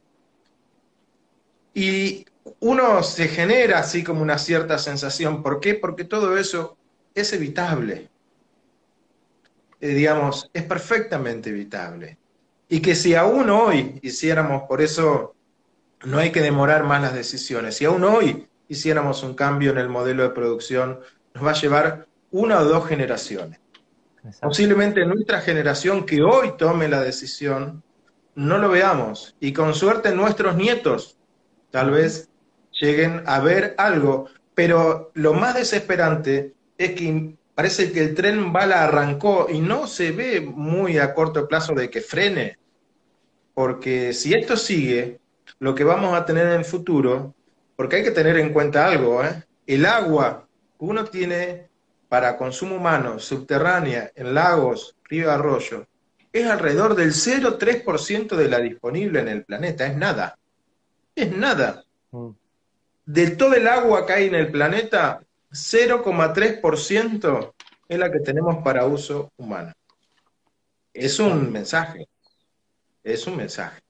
Y uno se genera así como una cierta sensación. ¿Por qué? Porque todo eso es evitable. Eh, digamos, es perfectamente evitable. Y que si aún hoy hiciéramos, por eso no hay que demorar más las decisiones, si aún hoy hiciéramos un cambio en el modelo de producción, nos va a llevar una o dos generaciones. Exacto. Posiblemente nuestra generación que hoy tome la decisión, no lo veamos. Y con suerte nuestros nietos tal vez lleguen a ver algo. Pero lo más desesperante es que parece que el tren bala arrancó y no se ve muy a corto plazo de que frene. Porque si esto sigue, lo que vamos a tener en el futuro, porque hay que tener en cuenta algo, ¿eh? El agua que uno tiene para consumo humano, subterránea, en lagos, río, arroyo, es alrededor del cero coma tres por ciento de la disponible en el planeta, es nada, es nada. Mm. De todo el agua que hay en el planeta, cero coma tres por ciento es la que tenemos para uso humano. Es un mensaje, es un mensaje.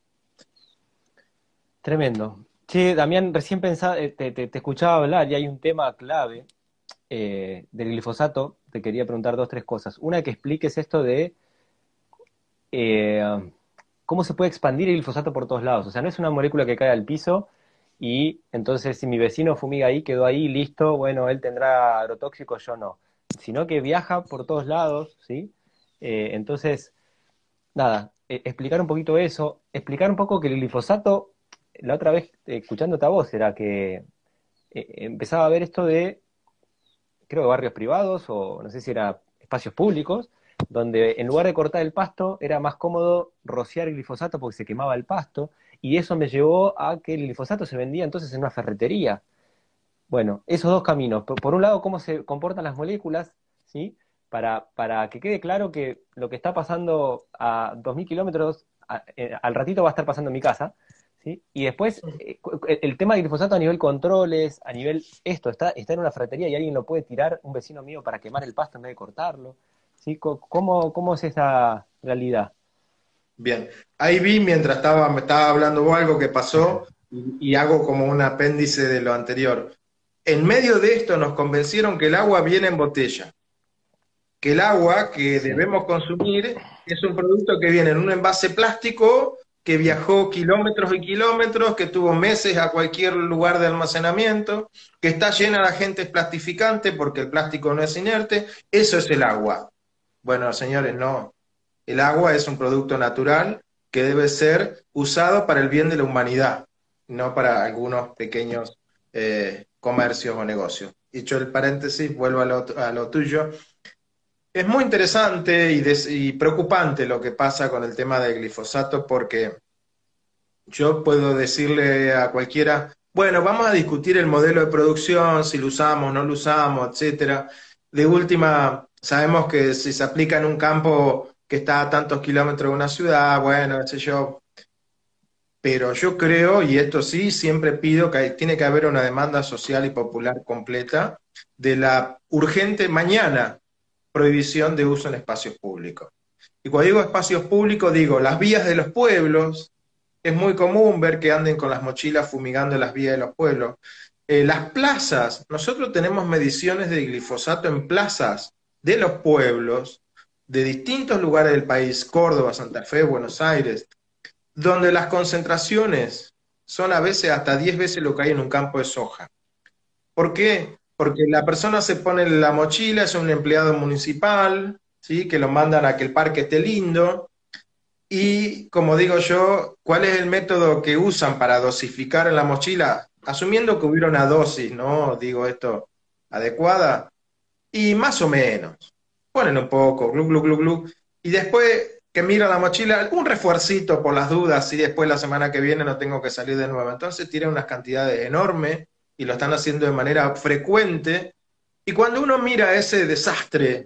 Tremendo. Sí, Damián, recién pensaba, te, te, te escuchaba hablar y hay un tema clave eh, del glifosato. Te quería preguntar dos, tres cosas. Una, que expliques esto de eh, cómo se puede expandir el glifosato por todos lados. O sea, no es una molécula que cae al piso y entonces si mi vecino fumiga ahí, quedó ahí, listo, bueno, él tendrá agrotóxicos, yo no. Sino que viaja por todos lados, ¿sí? Eh, entonces, nada, eh, explicar un poquito eso, explicar un poco que el glifosato, la otra vez, eh, escuchándote a vos, era que eh, empezaba a ver esto de, creo que barrios privados, o no sé si era espacios públicos, donde en lugar de cortar el pasto, era más cómodo rociar el glifosato porque se quemaba el pasto, y eso me llevó a que el glifosato se vendía entonces en una ferretería. Bueno, esos dos caminos. Por, por un lado, cómo se comportan las moléculas, ¿sí? Para, para que quede claro que lo que está pasando a dos mil kilómetros, a, eh, al ratito va a estar pasando en mi casa, ¿sí? Y después, eh, el tema del glifosato a nivel controles, a nivel esto, está, está en una ferretería y alguien lo puede tirar, un vecino mío, para quemar el pasto en vez de cortarlo, ¿sí? ¿Cómo, cómo es esa realidad? Bien, ahí vi mientras estaba, me estaba hablando algo que pasó y, y hago como un apéndice de lo anterior. En medio de esto nos convencieron que el agua viene en botella, que el agua que sí. debemos consumir es un producto que viene en un envase plástico, que viajó kilómetros y kilómetros, que tuvo meses a cualquier lugar de almacenamiento, que está llena de agentes plastificantes porque el plástico no es inerte. Eso es el agua. Bueno, señores, no. El agua es un producto natural que debe ser usado para el bien de la humanidad, no para algunos pequeños eh, comercios o negocios. Dicho el paréntesis, vuelvo a lo, a lo tuyo. Es muy interesante y, des- y preocupante lo que pasa con el tema del glifosato porque yo puedo decirle a cualquiera, bueno, vamos a discutir el modelo de producción, si lo usamos, no lo usamos, etcétera. De última, sabemos que si se aplica en un campo que está a tantos kilómetros de una ciudad, bueno, qué sé yo, pero yo creo, y esto sí, siempre pido que hay- tiene que haber una demanda social y popular completa de la urgente mañana prohibición de uso en espacios públicos. Y cuando digo espacios públicos, digo las vías de los pueblos. Es muy común ver que anden con las mochilas fumigando las vías de los pueblos. Eh, las plazas, nosotros tenemos mediciones de glifosato en plazas de los pueblos, de distintos lugares del país, Córdoba, Santa Fe, Buenos Aires, donde las concentraciones son a veces hasta diez veces lo que hay en un campo de soja. ¿Por qué? Porque la persona se pone la mochila, es un empleado municipal, ¿sí? Que lo mandan a que el parque esté lindo, y como digo yo, ¿cuál es el método que usan para dosificar en la mochila? Asumiendo que hubiera una dosis, ¿no? Digo esto, adecuada, y más o menos. Ponen un poco, glu, glu, glu, glu, y después que mira la mochila, un refuercito por las dudas, y después la semana que viene no tengo que salir de nuevo. Entonces tiran unas cantidades enormes y lo están haciendo de manera frecuente. Y cuando uno mira ese desastre,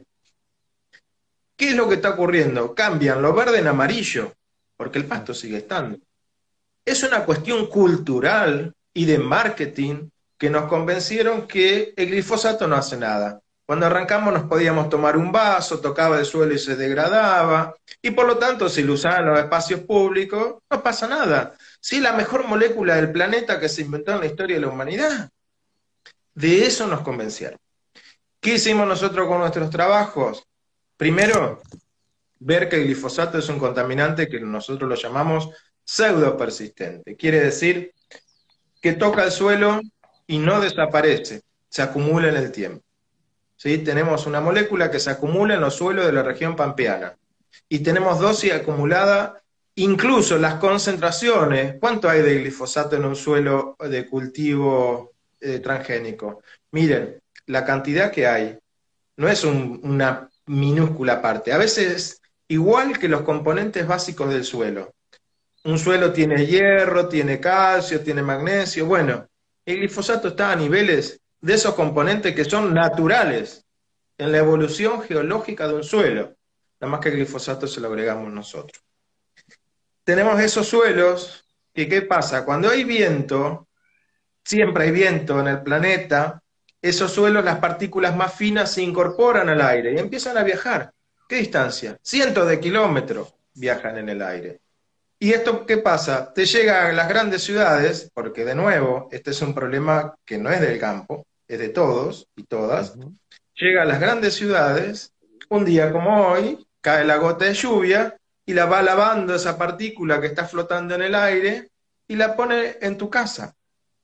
¿qué es lo que está ocurriendo? Cambian lo verde en amarillo, porque el pasto sigue estando. Es una cuestión cultural y de marketing que nos convencieron que el glifosato no hace nada. Cuando arrancamos nos podíamos tomar un vaso, tocaba el suelo y se degradaba, y por lo tanto si lo usaban en los espacios públicos, no pasa nada. Sí, la mejor molécula del planeta que se inventó en la historia de la humanidad. De eso nos convencieron. ¿Qué hicimos nosotros con nuestros trabajos? Primero, ver que el glifosato es un contaminante que nosotros lo llamamos pseudopersistente. Quiere decir que toca el suelo y no desaparece, se acumula en el tiempo. ¿Sí? Tenemos una molécula que se acumula en los suelos de la región pampeana y tenemos dosis acumulada, incluso las concentraciones. ¿Cuánto hay de glifosato en un suelo de cultivo eh, transgénico? Miren, la cantidad que hay no es un, una minúscula parte, a veces igual que los componentes básicos del suelo. Un suelo tiene hierro, tiene calcio, tiene magnesio. Bueno, el glifosato está a niveles de esos componentes que son naturales en la evolución geológica de un suelo. Nada más que el glifosato se lo agregamos nosotros. Tenemos esos suelos que, ¿qué pasa? Cuando hay viento, siempre hay viento en el planeta, esos suelos, las partículas más finas se incorporan al aire y empiezan a viajar. ¿Qué distancia? Cientos de kilómetros viajan en el aire. ¿Y esto qué pasa? Te llega a las grandes ciudades, porque de nuevo, este es un problema que no es del campo, es de todos y todas. Ujú. Llega a las grandes ciudades, un día como hoy, cae la gota de lluvia y la va lavando esa partícula que está flotando en el aire y la pone en tu casa.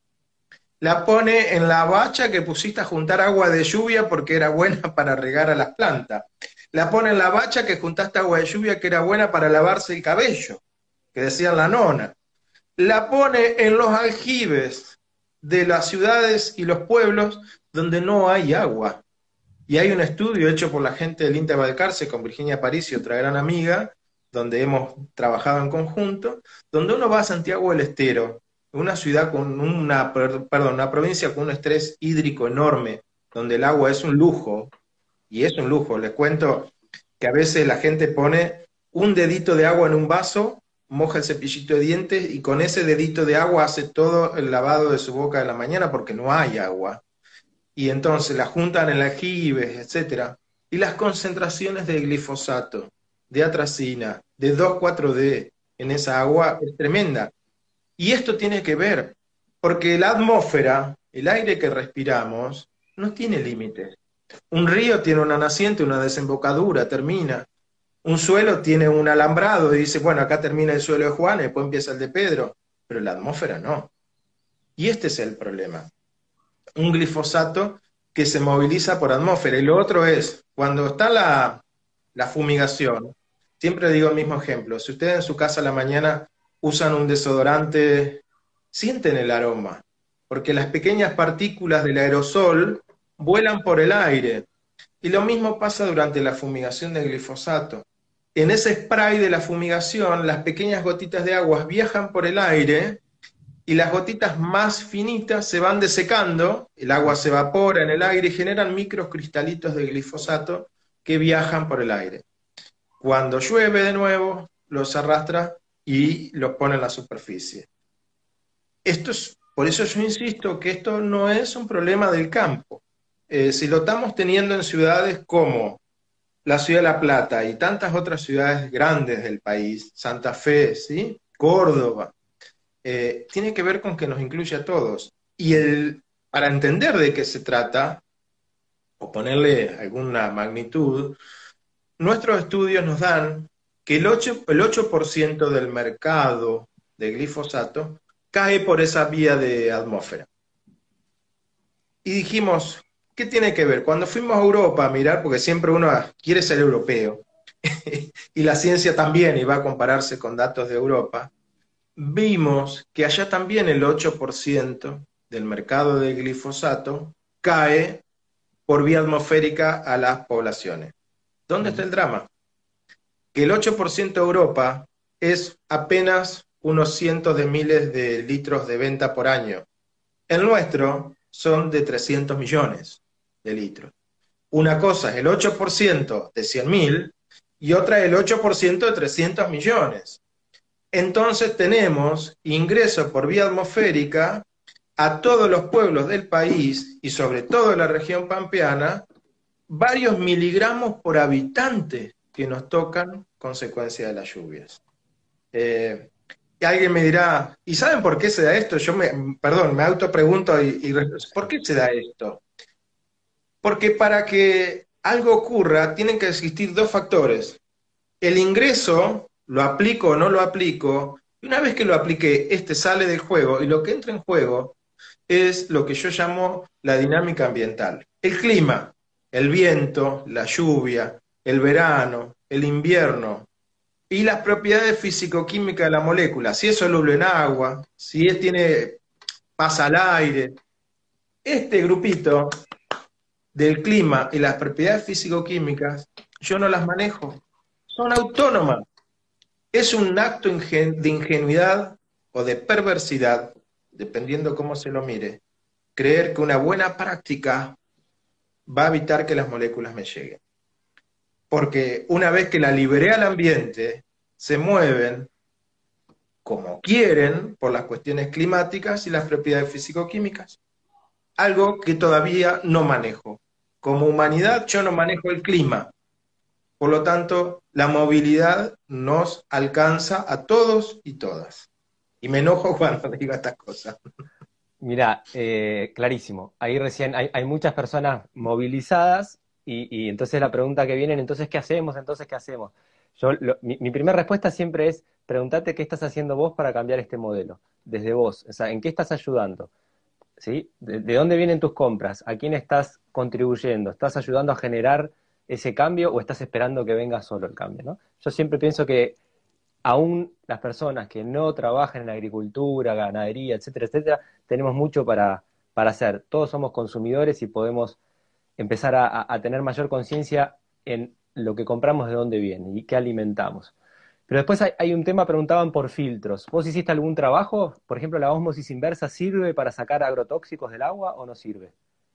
La pone en la bacha que pusiste a juntar agua de lluvia porque era buena para regar a las plantas. La pone en la bacha que juntaste agua de lluvia que era buena para lavarse el cabello, que decían la nona. La pone en los aljibes de las ciudades y los pueblos donde no hay agua. Y hay un estudio hecho por la gente del INTA Balcarce con Virginia París y otra gran amiga, donde hemos trabajado en conjunto, donde uno va a Santiago del Estero, una ciudad con una, perdón, una provincia con un estrés hídrico enorme, donde el agua es un lujo, y es un lujo. Les cuento que a veces la gente pone un dedito de agua en un vaso, moja el cepillito de dientes y con ese dedito de agua hace todo el lavado de su boca de la mañana porque no hay agua. Y entonces la juntan en aljibes, etcétera. Y las concentraciones de glifosato, de atracina, de dos cuatro D en esa agua es tremenda. Y esto tiene que ver, porque la atmósfera, el aire que respiramos, no tiene límites. Un río tiene una naciente, una desembocadura, termina. Un suelo tiene un alambrado y dice, bueno, acá termina el suelo de Juan y después empieza el de Pedro, pero la atmósfera no. Y este es el problema. Un glifosato que se moviliza por atmósfera. Y lo otro es, cuando está la, la fumigación, siempre digo el mismo ejemplo, si ustedes en su casa a la mañana usan un desodorante, sienten el aroma, porque las pequeñas partículas del aerosol vuelan por el aire. Y lo mismo pasa durante la fumigación de glifosato. En ese spray de la fumigación, las pequeñas gotitas de agua viajan por el aire y las gotitas más finitas se van desecando, el agua se evapora en el aire y generan microcristalitos de glifosato que viajan por el aire. Cuando llueve de nuevo, los arrastra y los pone en la superficie. Esto es, por eso yo insisto que esto no es un problema del campo. Eh, si lo estamos teniendo en ciudades como la ciudad de La Plata y tantas otras ciudades grandes del país, Santa Fe, ¿sí? Córdoba, eh, tiene que ver con que nos incluye a todos. Y el, para entender de qué se trata, o ponerle alguna magnitud, nuestros estudios nos dan que el ocho, el ocho por ciento del mercado de glifosato cae por esa vía de atmósfera. Y dijimos, ¿qué tiene que ver? Cuando fuimos a Europa a mirar, porque siempre uno quiere ser europeo, y la ciencia también, y va a compararse con datos de Europa, vimos que allá también el ocho por ciento del mercado de glifosato cae por vía atmosférica a las poblaciones. ¿Dónde está el drama? Que el ocho por ciento de Europa es apenas unos cientos de miles de litros de venta por año. El nuestro son de trescientos millones de litros. Una cosa es el ocho por ciento de cien mil y otra es el ocho por ciento de trescientos millones. Entonces tenemos ingreso por vía atmosférica a todos los pueblos del país y sobre todo en la región pampeana, varios miligramos por habitante que nos tocan consecuencia de las lluvias. Eh, y alguien me dirá, ¿y saben por qué se da esto? Yo me, perdón, me autopregunto y, y ¿por qué se da esto? Porque para que algo ocurra tienen que existir dos factores. El ingreso, lo aplico o no lo aplico, y una vez que lo apliqué, este sale del juego, y lo que entra en juego es lo que yo llamo la dinámica ambiental. El clima, el viento, la lluvia, el verano, el invierno, y las propiedades físico-químicas de la molécula, si es soluble en agua, si es, tiene, pasa al aire. Este grupito del clima y las propiedades físico-químicas, yo no las manejo, son autónomas. Es un acto de ingenuidad o de perversidad, dependiendo cómo se lo mire, creer que una buena práctica va a evitar que las moléculas me lleguen. Porque una vez que la liberé al ambiente, se mueven como quieren por las cuestiones climáticas y las propiedades físico-químicas. Algo que todavía no manejo. Como humanidad yo no manejo el clima. Por lo tanto, la movilidad nos alcanza a todos y todas. Y me enojo cuando digo estas cosas. Mira, eh, clarísimo. Ahí recién hay, hay muchas personas movilizadas y, y entonces la pregunta que viene, entonces, ¿qué hacemos? Entonces, ¿qué hacemos? Yo, lo, mi, mi primera respuesta siempre es, preguntate qué estás haciendo vos para cambiar este modelo, desde vos. O sea, ¿en qué estás ayudando? ¿Sí? ¿De, de dónde vienen tus compras? ¿A quién estás contribuyendo? ¿Estás ayudando a generar ese cambio o estás esperando que venga solo el cambio, ¿no? Yo siempre pienso que aún las personas que no trabajan en agricultura, ganadería, etcétera, etcétera, tenemos mucho para, para hacer. Todos somos consumidores y podemos empezar a, a, a tener mayor conciencia en lo que compramos, de dónde viene y qué alimentamos. Pero después hay, hay un tema, preguntaban por filtros. ¿Vos hiciste algún trabajo? Por ejemplo, ¿la ósmosis inversa sirve para sacar agrotóxicos del agua o no sirve?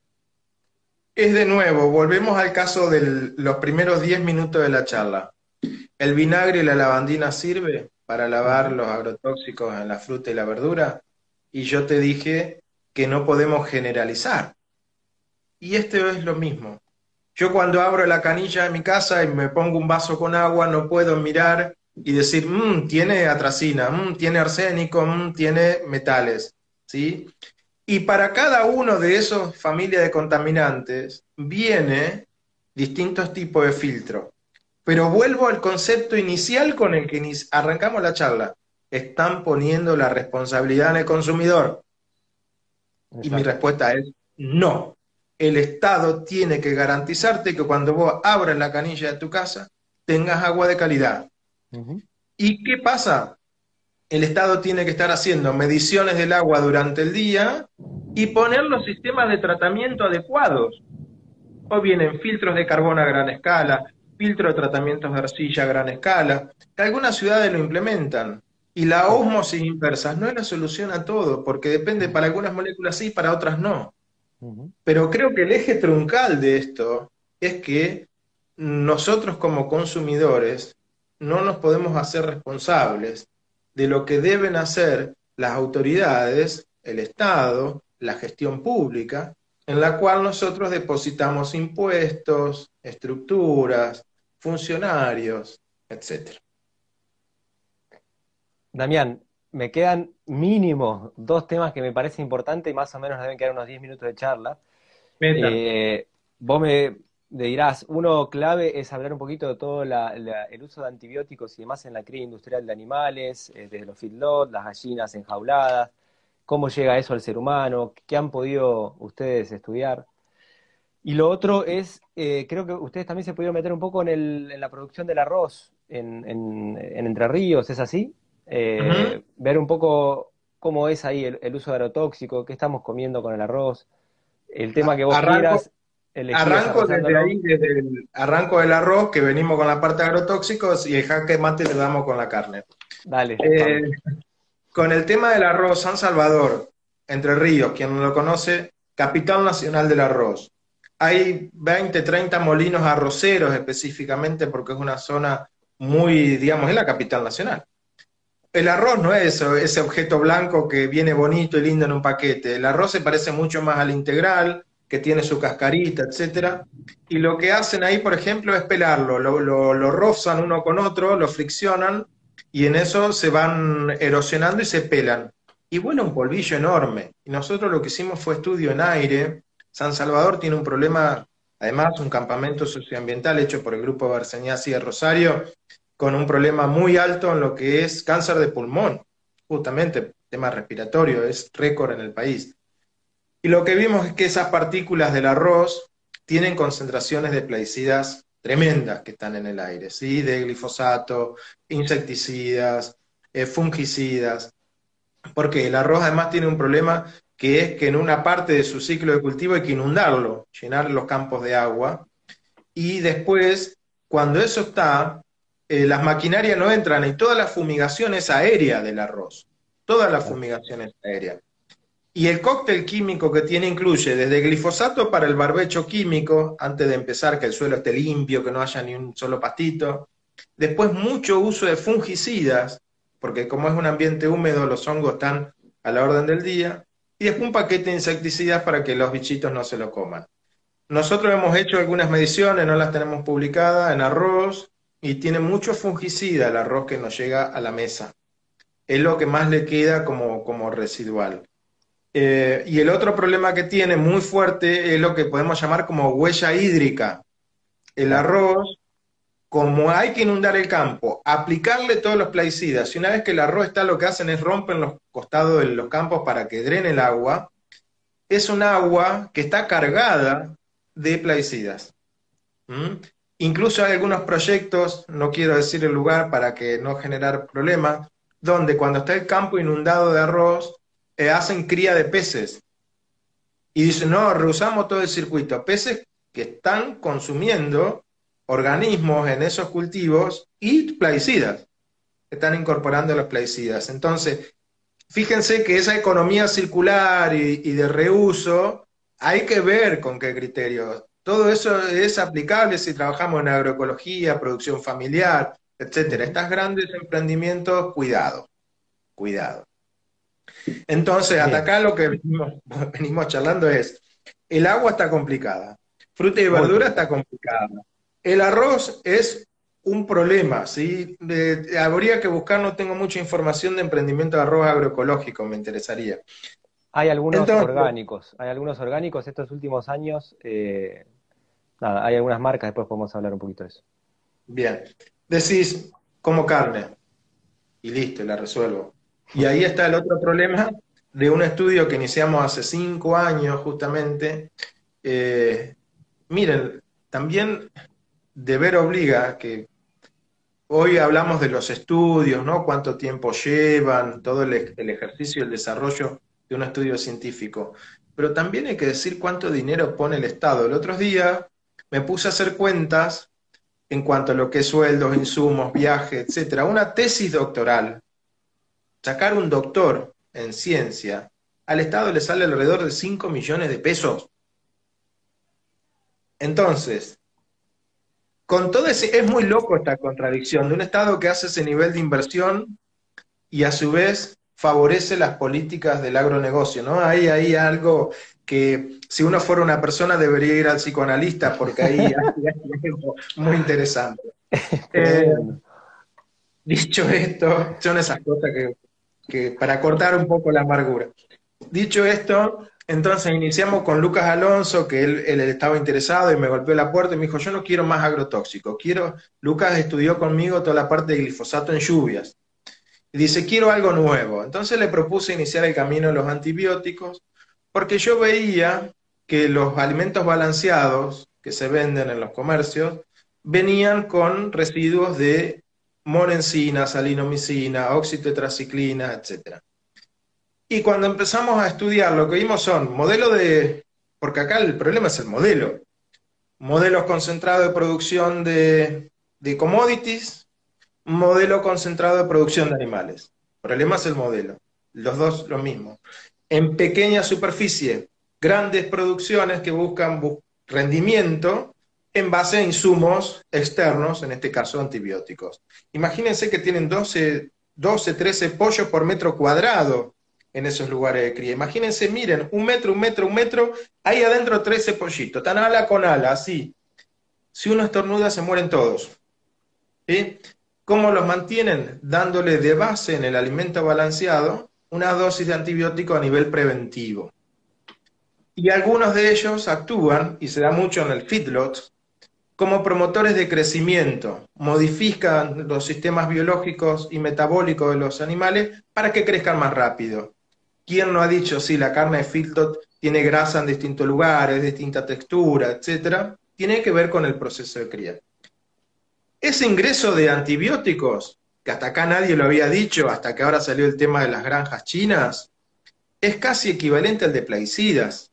Es de nuevo, volvemos al caso de los primeros diez minutos de la charla. ¿El vinagre y la lavandina sirve para lavar los agrotóxicos en la fruta y la verdura? Y yo te dije que no podemos generalizar. Y esto es lo mismo. Yo cuando abro la canilla de mi casa y me pongo un vaso con agua, no puedo mirar y decir, mmm, tiene atracina, mmm, tiene arsénico, mmm, tiene metales, ¿sí? Y para cada uno de esos familias de contaminantes viene distintos tipos de filtro. Pero vuelvo al concepto inicial con el que arrancamos la charla. Están poniendo la responsabilidad en el consumidor. Exacto. Y mi respuesta es no. El Estado tiene que garantizarte que cuando vos abras la canilla de tu casa, tengas agua de calidad. Uh-huh. ¿Y qué pasa? El Estado tiene que estar haciendo mediciones del agua durante el día y poner los sistemas de tratamiento adecuados. o vienen filtros de carbón a gran escala, filtro de tratamientos de arcilla a gran escala, que algunas ciudades lo implementan. Y la Sí. ósmosis inversa no es la solución a todo, porque depende, Ujú, para algunas moléculas sí, para otras no. ujú. Pero creo que el eje truncal de esto es que nosotros como consumidores no nos podemos hacer responsables de lo que deben hacer las autoridades, el Estado, la gestión pública, en la cual nosotros depositamos impuestos, estructuras, funcionarios, etcétera. Damián, me quedan mínimo dos temas que me parecen importantes y más o menos nos deben quedar unos diez minutos de charla. Meta. Eh, vos me, me dirás, uno clave es hablar un poquito de todo la- la- el uso de antibióticos y demás en la cría industrial de animales, eh, desde los feedlots, las gallinas enjauladas, cómo llega eso al ser humano, qué han podido ustedes estudiar. Y lo otro es, eh, creo que ustedes también se pudieron meter un poco en, el- en la producción del arroz en, en- en Entre Ríos, ¿es así? Ujú. Eh, ver un poco cómo es ahí el, el uso de agrotóxico, qué estamos comiendo con el arroz, el tema que vos Arranco, quieras, elegí arranco desde desarrollándolo. ahí, desde el arranco del arroz, que venimos con la parte de agrotóxicos, y el jaque mate le damos con la carne. Dale, Eh, vamos. con el tema del arroz, San Salvador, Entre Ríos, quien no lo conoce, capital nacional del arroz. Hay veinte, treinta molinos arroceros específicamente porque es una zona muy, digamos, es la capital nacional. El arroz no es eso, ese objeto blanco que viene bonito y lindo en un paquete. El arroz se parece mucho más al integral, que tiene su cascarita, etcétera. Y lo que hacen ahí, por ejemplo, es pelarlo, lo, lo, lo rozan uno con otro, lo friccionan y en eso se van erosionando y se pelan. Y bueno, un polvillo enorme. Y nosotros lo que hicimos fue estudio en aire. San Salvador tiene un problema, además, un campamento socioambiental hecho por el grupo Barceñasi de Rosario, con un problema muy alto en lo que es cáncer de pulmón, justamente tema respiratorio, es récord en el país. Y lo que vimos es que esas partículas del arroz tienen concentraciones de plaguicidas tremendas que están en el aire, ¿sí? De glifosato, insecticidas, eh, fungicidas, porque el arroz además tiene un problema que es que en una parte de su ciclo de cultivo hay que inundarlo, llenar los campos de agua, y después, cuando eso está, eh, las maquinarias no entran y toda la fumigación es aérea del arroz. Toda la fumigación es aérea. Y el cóctel químico que tiene incluye desde glifosato para el barbecho químico, antes de empezar que el suelo esté limpio, que no haya ni un solo pastito. Después mucho uso de fungicidas, porque como es un ambiente húmedo, los hongos están a la orden del día. Y después un paquete de insecticidas para que los bichitos no se lo coman. Nosotros hemos hecho algunas mediciones, no las tenemos publicadas, en arroz, y tiene mucho fungicida el arroz que nos llega a la mesa. Es lo que más le queda como, como residual. Eh, y el otro problema que tiene muy fuerte es lo que podemos llamar como huella hídrica. El Claro. arroz, como hay que inundar el campo, aplicarle todos los plaguicidas, y una vez que el arroz está, lo que hacen es rompen los costados de los campos para que drene el agua, es un agua que está cargada de plaguicidas. ¿Mm? Incluso hay algunos proyectos, no quiero decir el lugar para que no generar problemas, donde cuando está el campo inundado de arroz, eh, hacen cría de peces. Y dicen, no, rehusamos todo el circuito. Peces que están consumiendo organismos en esos cultivos y plaguicidas. Están incorporando los plaguicidas. Entonces, fíjense que esa economía circular y, y de reuso, hay que ver con qué criterios. Todo eso es aplicable si trabajamos en agroecología, producción familiar, etcétera. Ujú. Estos grandes emprendimientos, cuidado, cuidado. Entonces, hasta Bien, acá lo que venimos, venimos charlando es, el agua está complicada, fruta y muy verdura está complicado. complicada. El arroz es un problema, ¿sí? De- habría que buscar, no tengo mucha información de emprendimiento de arroz agroecológico, me interesaría. Hay algunos Entonces, orgánicos, hay algunos orgánicos estos últimos años. Eh, nada, hay algunas marcas, después podemos hablar un poquito de eso. bien, decís, como carne, y listo, la resuelvo. Y ahí está el otro problema de un estudio que iniciamos hace cinco años justamente. Eh, miren, también deber obliga que hoy hablamos de los estudios, ¿no? Cuánto tiempo llevan, todo el, el ejercicio y el desarrollo de un estudio científico. Pero también hay que decir cuánto dinero pone el Estado. El otro día me puse a hacer cuentas en cuanto a lo que es sueldos, insumos, viajes, etcétera. Una tesis doctoral, sacar un doctor en ciencia, al Estado le sale alrededor de cinco millones de pesos. Entonces, con todo ese, es muy loco esta contradicción de un Estado que hace ese nivel de inversión y a su vez favorece las políticas del agronegocio, ¿no? Hay ahí algo que si uno fuera una persona debería ir al psicoanalista porque ahí hay algo muy interesante. Eh, dicho esto, son esas cosas que, que para cortar un poco la amargura. Dicho esto, entonces iniciamos con Lucas Alonso, que él, él estaba interesado y me golpeó la puerta y me dijo, yo no quiero más agrotóxicos, quiero, Lucas estudió conmigo toda la parte de glifosato en lluvias. Y dice, quiero algo nuevo. Entonces le propuse iniciar el camino de los antibióticos, porque yo veía que los alimentos balanceados que se venden en los comercios venían con residuos de morencina, salinomicina, oxitetraciclina, etcétera. Y cuando empezamos a estudiar, lo que vimos son modelos de, porque acá el problema es el modelo, modelos concentrados de producción de, de commodities, modelo concentrado de producción de animales. El problema es el modelo, los dos lo mismo. En pequeña superficie, grandes producciones que buscan bu rendimiento en base a insumos externos, en este caso antibióticos. Imagínense que tienen doce, doce, trece pollos por metro cuadrado en esos lugares de cría. Imagínense, miren, un metro, un metro, un metro, ahí adentro trece pollitos, tan ala con ala, así. Si uno estornuda se mueren todos. ¿Sí? ¿Cómo los mantienen? Dándole de base en el alimento balanceado una dosis de antibiótico a nivel preventivo. Y algunos de ellos actúan, y se da mucho en el feedlot, como promotores de crecimiento, modifican los sistemas biológicos y metabólicos de los animales para que crezcan más rápido. ¿Quién no ha dicho, sí, la carne de feedlot tiene grasa en distintos lugares, distinta textura, etcétera? Tiene que ver con el proceso de cría. Ese ingreso de antibióticos, que hasta acá nadie lo había dicho, hasta que ahora salió el tema de las granjas chinas, es casi equivalente al de plaguicidas.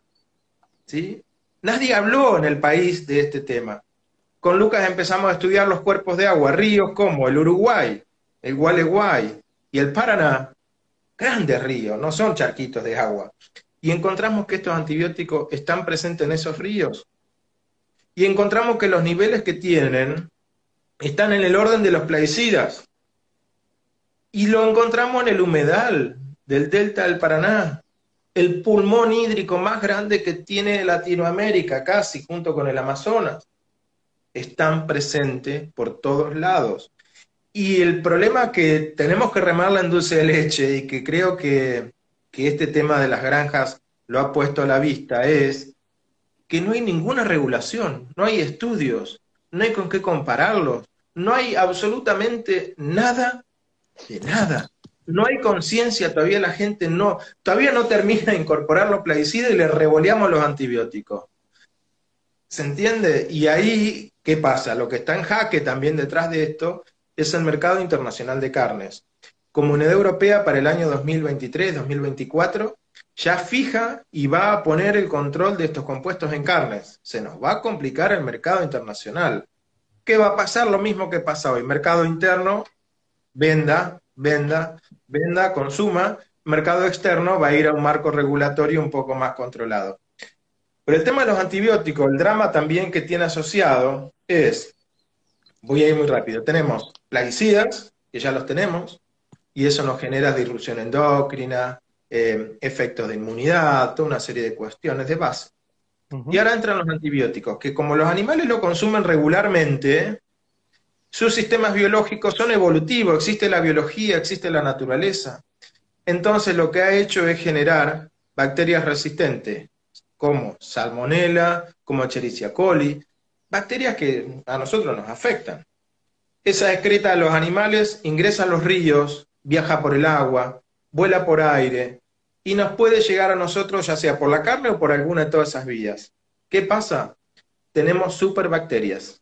¿Sí? Nadie habló en el país de este tema. Con Lucas empezamos a estudiar los cuerpos de agua, ríos como el Uruguay, el Gualeguay y el Paraná, grandes ríos, no son charquitos de agua. Y encontramos que estos antibióticos están presentes en esos ríos. Y encontramos que los niveles que tienen están en el orden de los plaguicidas. Y lo encontramos en el humedal del delta del Paraná, el pulmón hídrico más grande que tiene Latinoamérica, casi, junto con el Amazonas. Están presentes por todos lados. Y el problema que tenemos que remarla en dulce de leche, y que creo que, que este tema de las granjas lo ha puesto a la vista, es que no hay ninguna regulación, no hay estudios, no hay con qué compararlos, no hay absolutamente nada de nada. No hay conciencia, todavía la gente no, todavía no termina de incorporar los plaguicidas y le revoleamos los antibióticos. ¿Se entiende? Y ahí, ¿qué pasa? Lo que está en jaque también detrás de esto es el mercado internacional de carnes. Comunidad Europea para el año dos mil veintitrés, dos mil veinticuatro ya fija y va a poner el control de estos compuestos en carnes. Se nos va a complicar el mercado internacional. ¿Qué va a pasar? Lo mismo que pasa hoy. Mercado interno, venda, venda, venda, consuma. Mercado externo va a ir a un marco regulatorio un poco más controlado. Pero el tema de los antibióticos, el drama también que tiene asociado es, voy a ir muy rápido, tenemos plaguicidas, que ya los tenemos, y eso nos genera disrupción endocrina, eh, efectos de inmunidad, toda una serie de cuestiones de base. Uh-huh. Y ahora entran los antibióticos, que como los animales lo consumen regularmente, sus sistemas biológicos son evolutivos, existe la biología, existe la naturaleza. Entonces lo que ha hecho es generar bacterias resistentes, como Salmonella, como Escherichia coli, bacterias que a nosotros nos afectan. Esa excreta a los animales, ingresa a los ríos, viaja por el agua, vuela por aire, y nos puede llegar a nosotros ya sea por la carne o por alguna de todas esas vías. ¿Qué pasa? Tenemos superbacterias.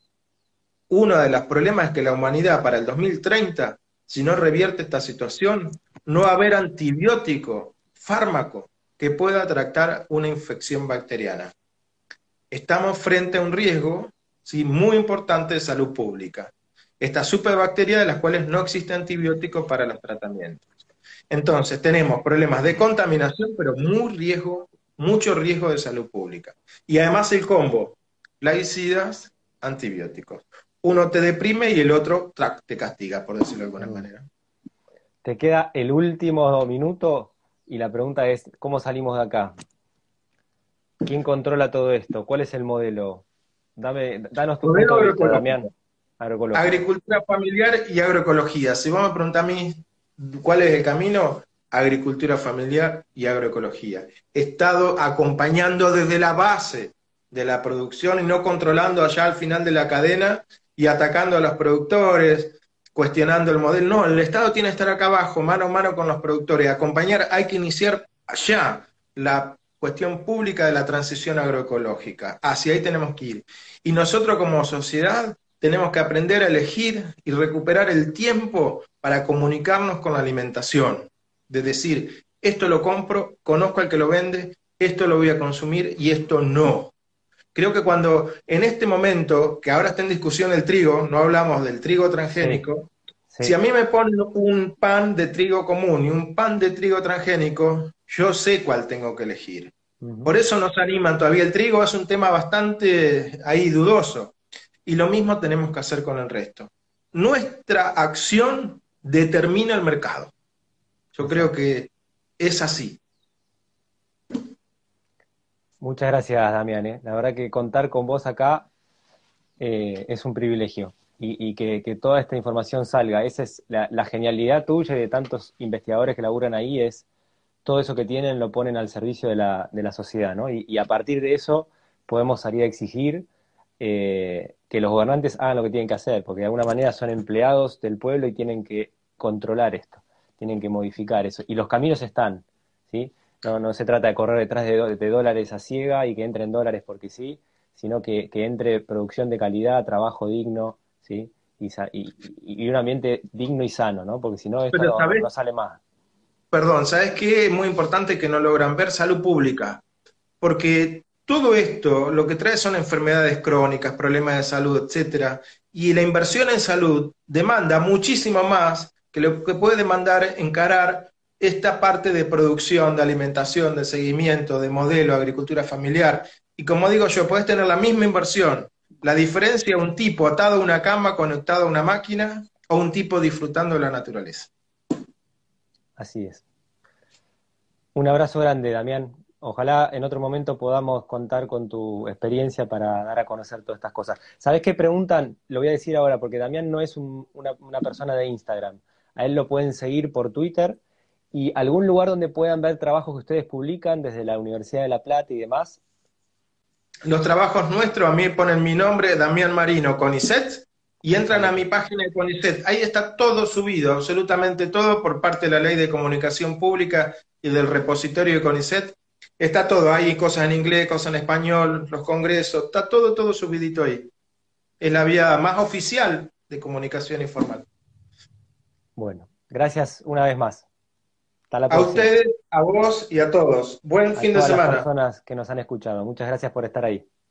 Uno de los problemas es que la humanidad para el dos mil treinta, si no revierte esta situación, no va a haber antibiótico, fármaco, que pueda tratar una infección bacteriana. estamos frente a un riesgo, ¿sí?, muy importante de salud pública. Estas superbacterias de las cuales no existe antibiótico para los tratamientos. Entonces, tenemos problemas de contaminación, pero muy riesgo, mucho riesgo de salud pública. Y además el combo, plaguicidas, antibióticos. Uno te deprime y el otro te castiga, por decirlo de alguna Mm. manera. Te queda el último minuto y la pregunta es, ¿cómo salimos de acá? ¿Quién controla todo esto? ¿Cuál es el modelo? Dame, danos tu Modelo punto de vista, Damián. agroecológico. Agroecológico. Agricultura familiar y agroecología. Si vos me preguntás a mí cuál es el camino, agricultura familiar y agroecología. He estado acompañando desde la base de la producción y no controlando allá al final de la cadena y atacando a los productores, cuestionando el modelo. No, el Estado tiene que estar acá abajo, mano a mano con los productores, acompañar, hay que iniciar allá la cuestión pública de la transición agroecológica. Hacia ahí tenemos que ir. Y nosotros como sociedad tenemos que aprender a elegir y recuperar el tiempo para comunicarnos con la alimentación. De decir, esto lo compro, conozco al que lo vende, esto lo voy a consumir y esto no. Creo que cuando en este momento, que ahora está en discusión el trigo, no hablamos del trigo transgénico, Sí, si sí. a mí me ponen un pan de trigo común y un pan de trigo transgénico, yo sé cuál tengo que elegir. Ujú. Por eso nos animan todavía. El trigo es un tema bastante ahí dudoso. Y lo mismo tenemos que hacer con el resto. Nuestra acción determina el mercado. Yo creo Exacto. que es así. Muchas gracias, Damián, ¿eh? La verdad que contar con vos acá eh, es un privilegio. Y, y que, que toda esta información salga. Esa es la, la genialidad tuya y de tantos investigadores que laburan ahí, es todo eso que tienen lo ponen al servicio de la, de la sociedad, ¿no? Y, y a partir de eso podemos salir a exigir eh, que los gobernantes hagan lo que tienen que hacer, porque de alguna manera son empleados del pueblo y tienen que controlar esto, tienen que modificar eso. Y los caminos están, ¿sí? No, no se trata de correr detrás de, do- de dólares a ciega y que entren dólares porque sí, sino que, que entre producción de calidad, trabajo digno, ¿sí? Y, sa- y- y- y un ambiente digno y sano, ¿no? Porque si no, esto Pero, no, no, ¿sabés? no sale más. Perdón, ¿sabés qué? Es muy importante que no logran ver salud pública. Porque todo esto lo que trae son enfermedades crónicas, problemas de salud, etcétera. Y la inversión en salud demanda muchísimo más que lo que puede demandar encarar esta parte de producción, de alimentación, de seguimiento, de modelo, agricultura familiar. Y como digo yo, puedes tener la misma inversión. La diferencia, un tipo atado a una cama, conectado a una máquina, o un tipo disfrutando de la naturaleza. Así es. Un abrazo grande, Damián. Ojalá en otro momento podamos contar con tu experiencia para dar a conocer todas estas cosas. ¿Sabés qué preguntan? Lo voy a decir ahora, porque Damián no es un- una, una persona de Instagram. A él lo pueden seguir por Twitter y algún lugar donde puedan ver trabajos que ustedes publican desde la Universidad de La Plata y demás. Los trabajos nuestros, a mí ponen mi nombre, Damián Marino, CONICET, y entran a mi Fantástico. página de CONICET. Ahí está todo subido, absolutamente todo, por parte de la Ley de Comunicación Pública y del repositorio de CONICET. Está todo, hay cosas en inglés, cosas en español, los congresos, está todo, todo subidito ahí. Es la vía más oficial de comunicación informal. Bueno, gracias una vez más. Hasta la A próxima. ustedes, a vos y a todos. Buen A fin de todas las semana. personas que nos han escuchado. Muchas gracias por estar ahí.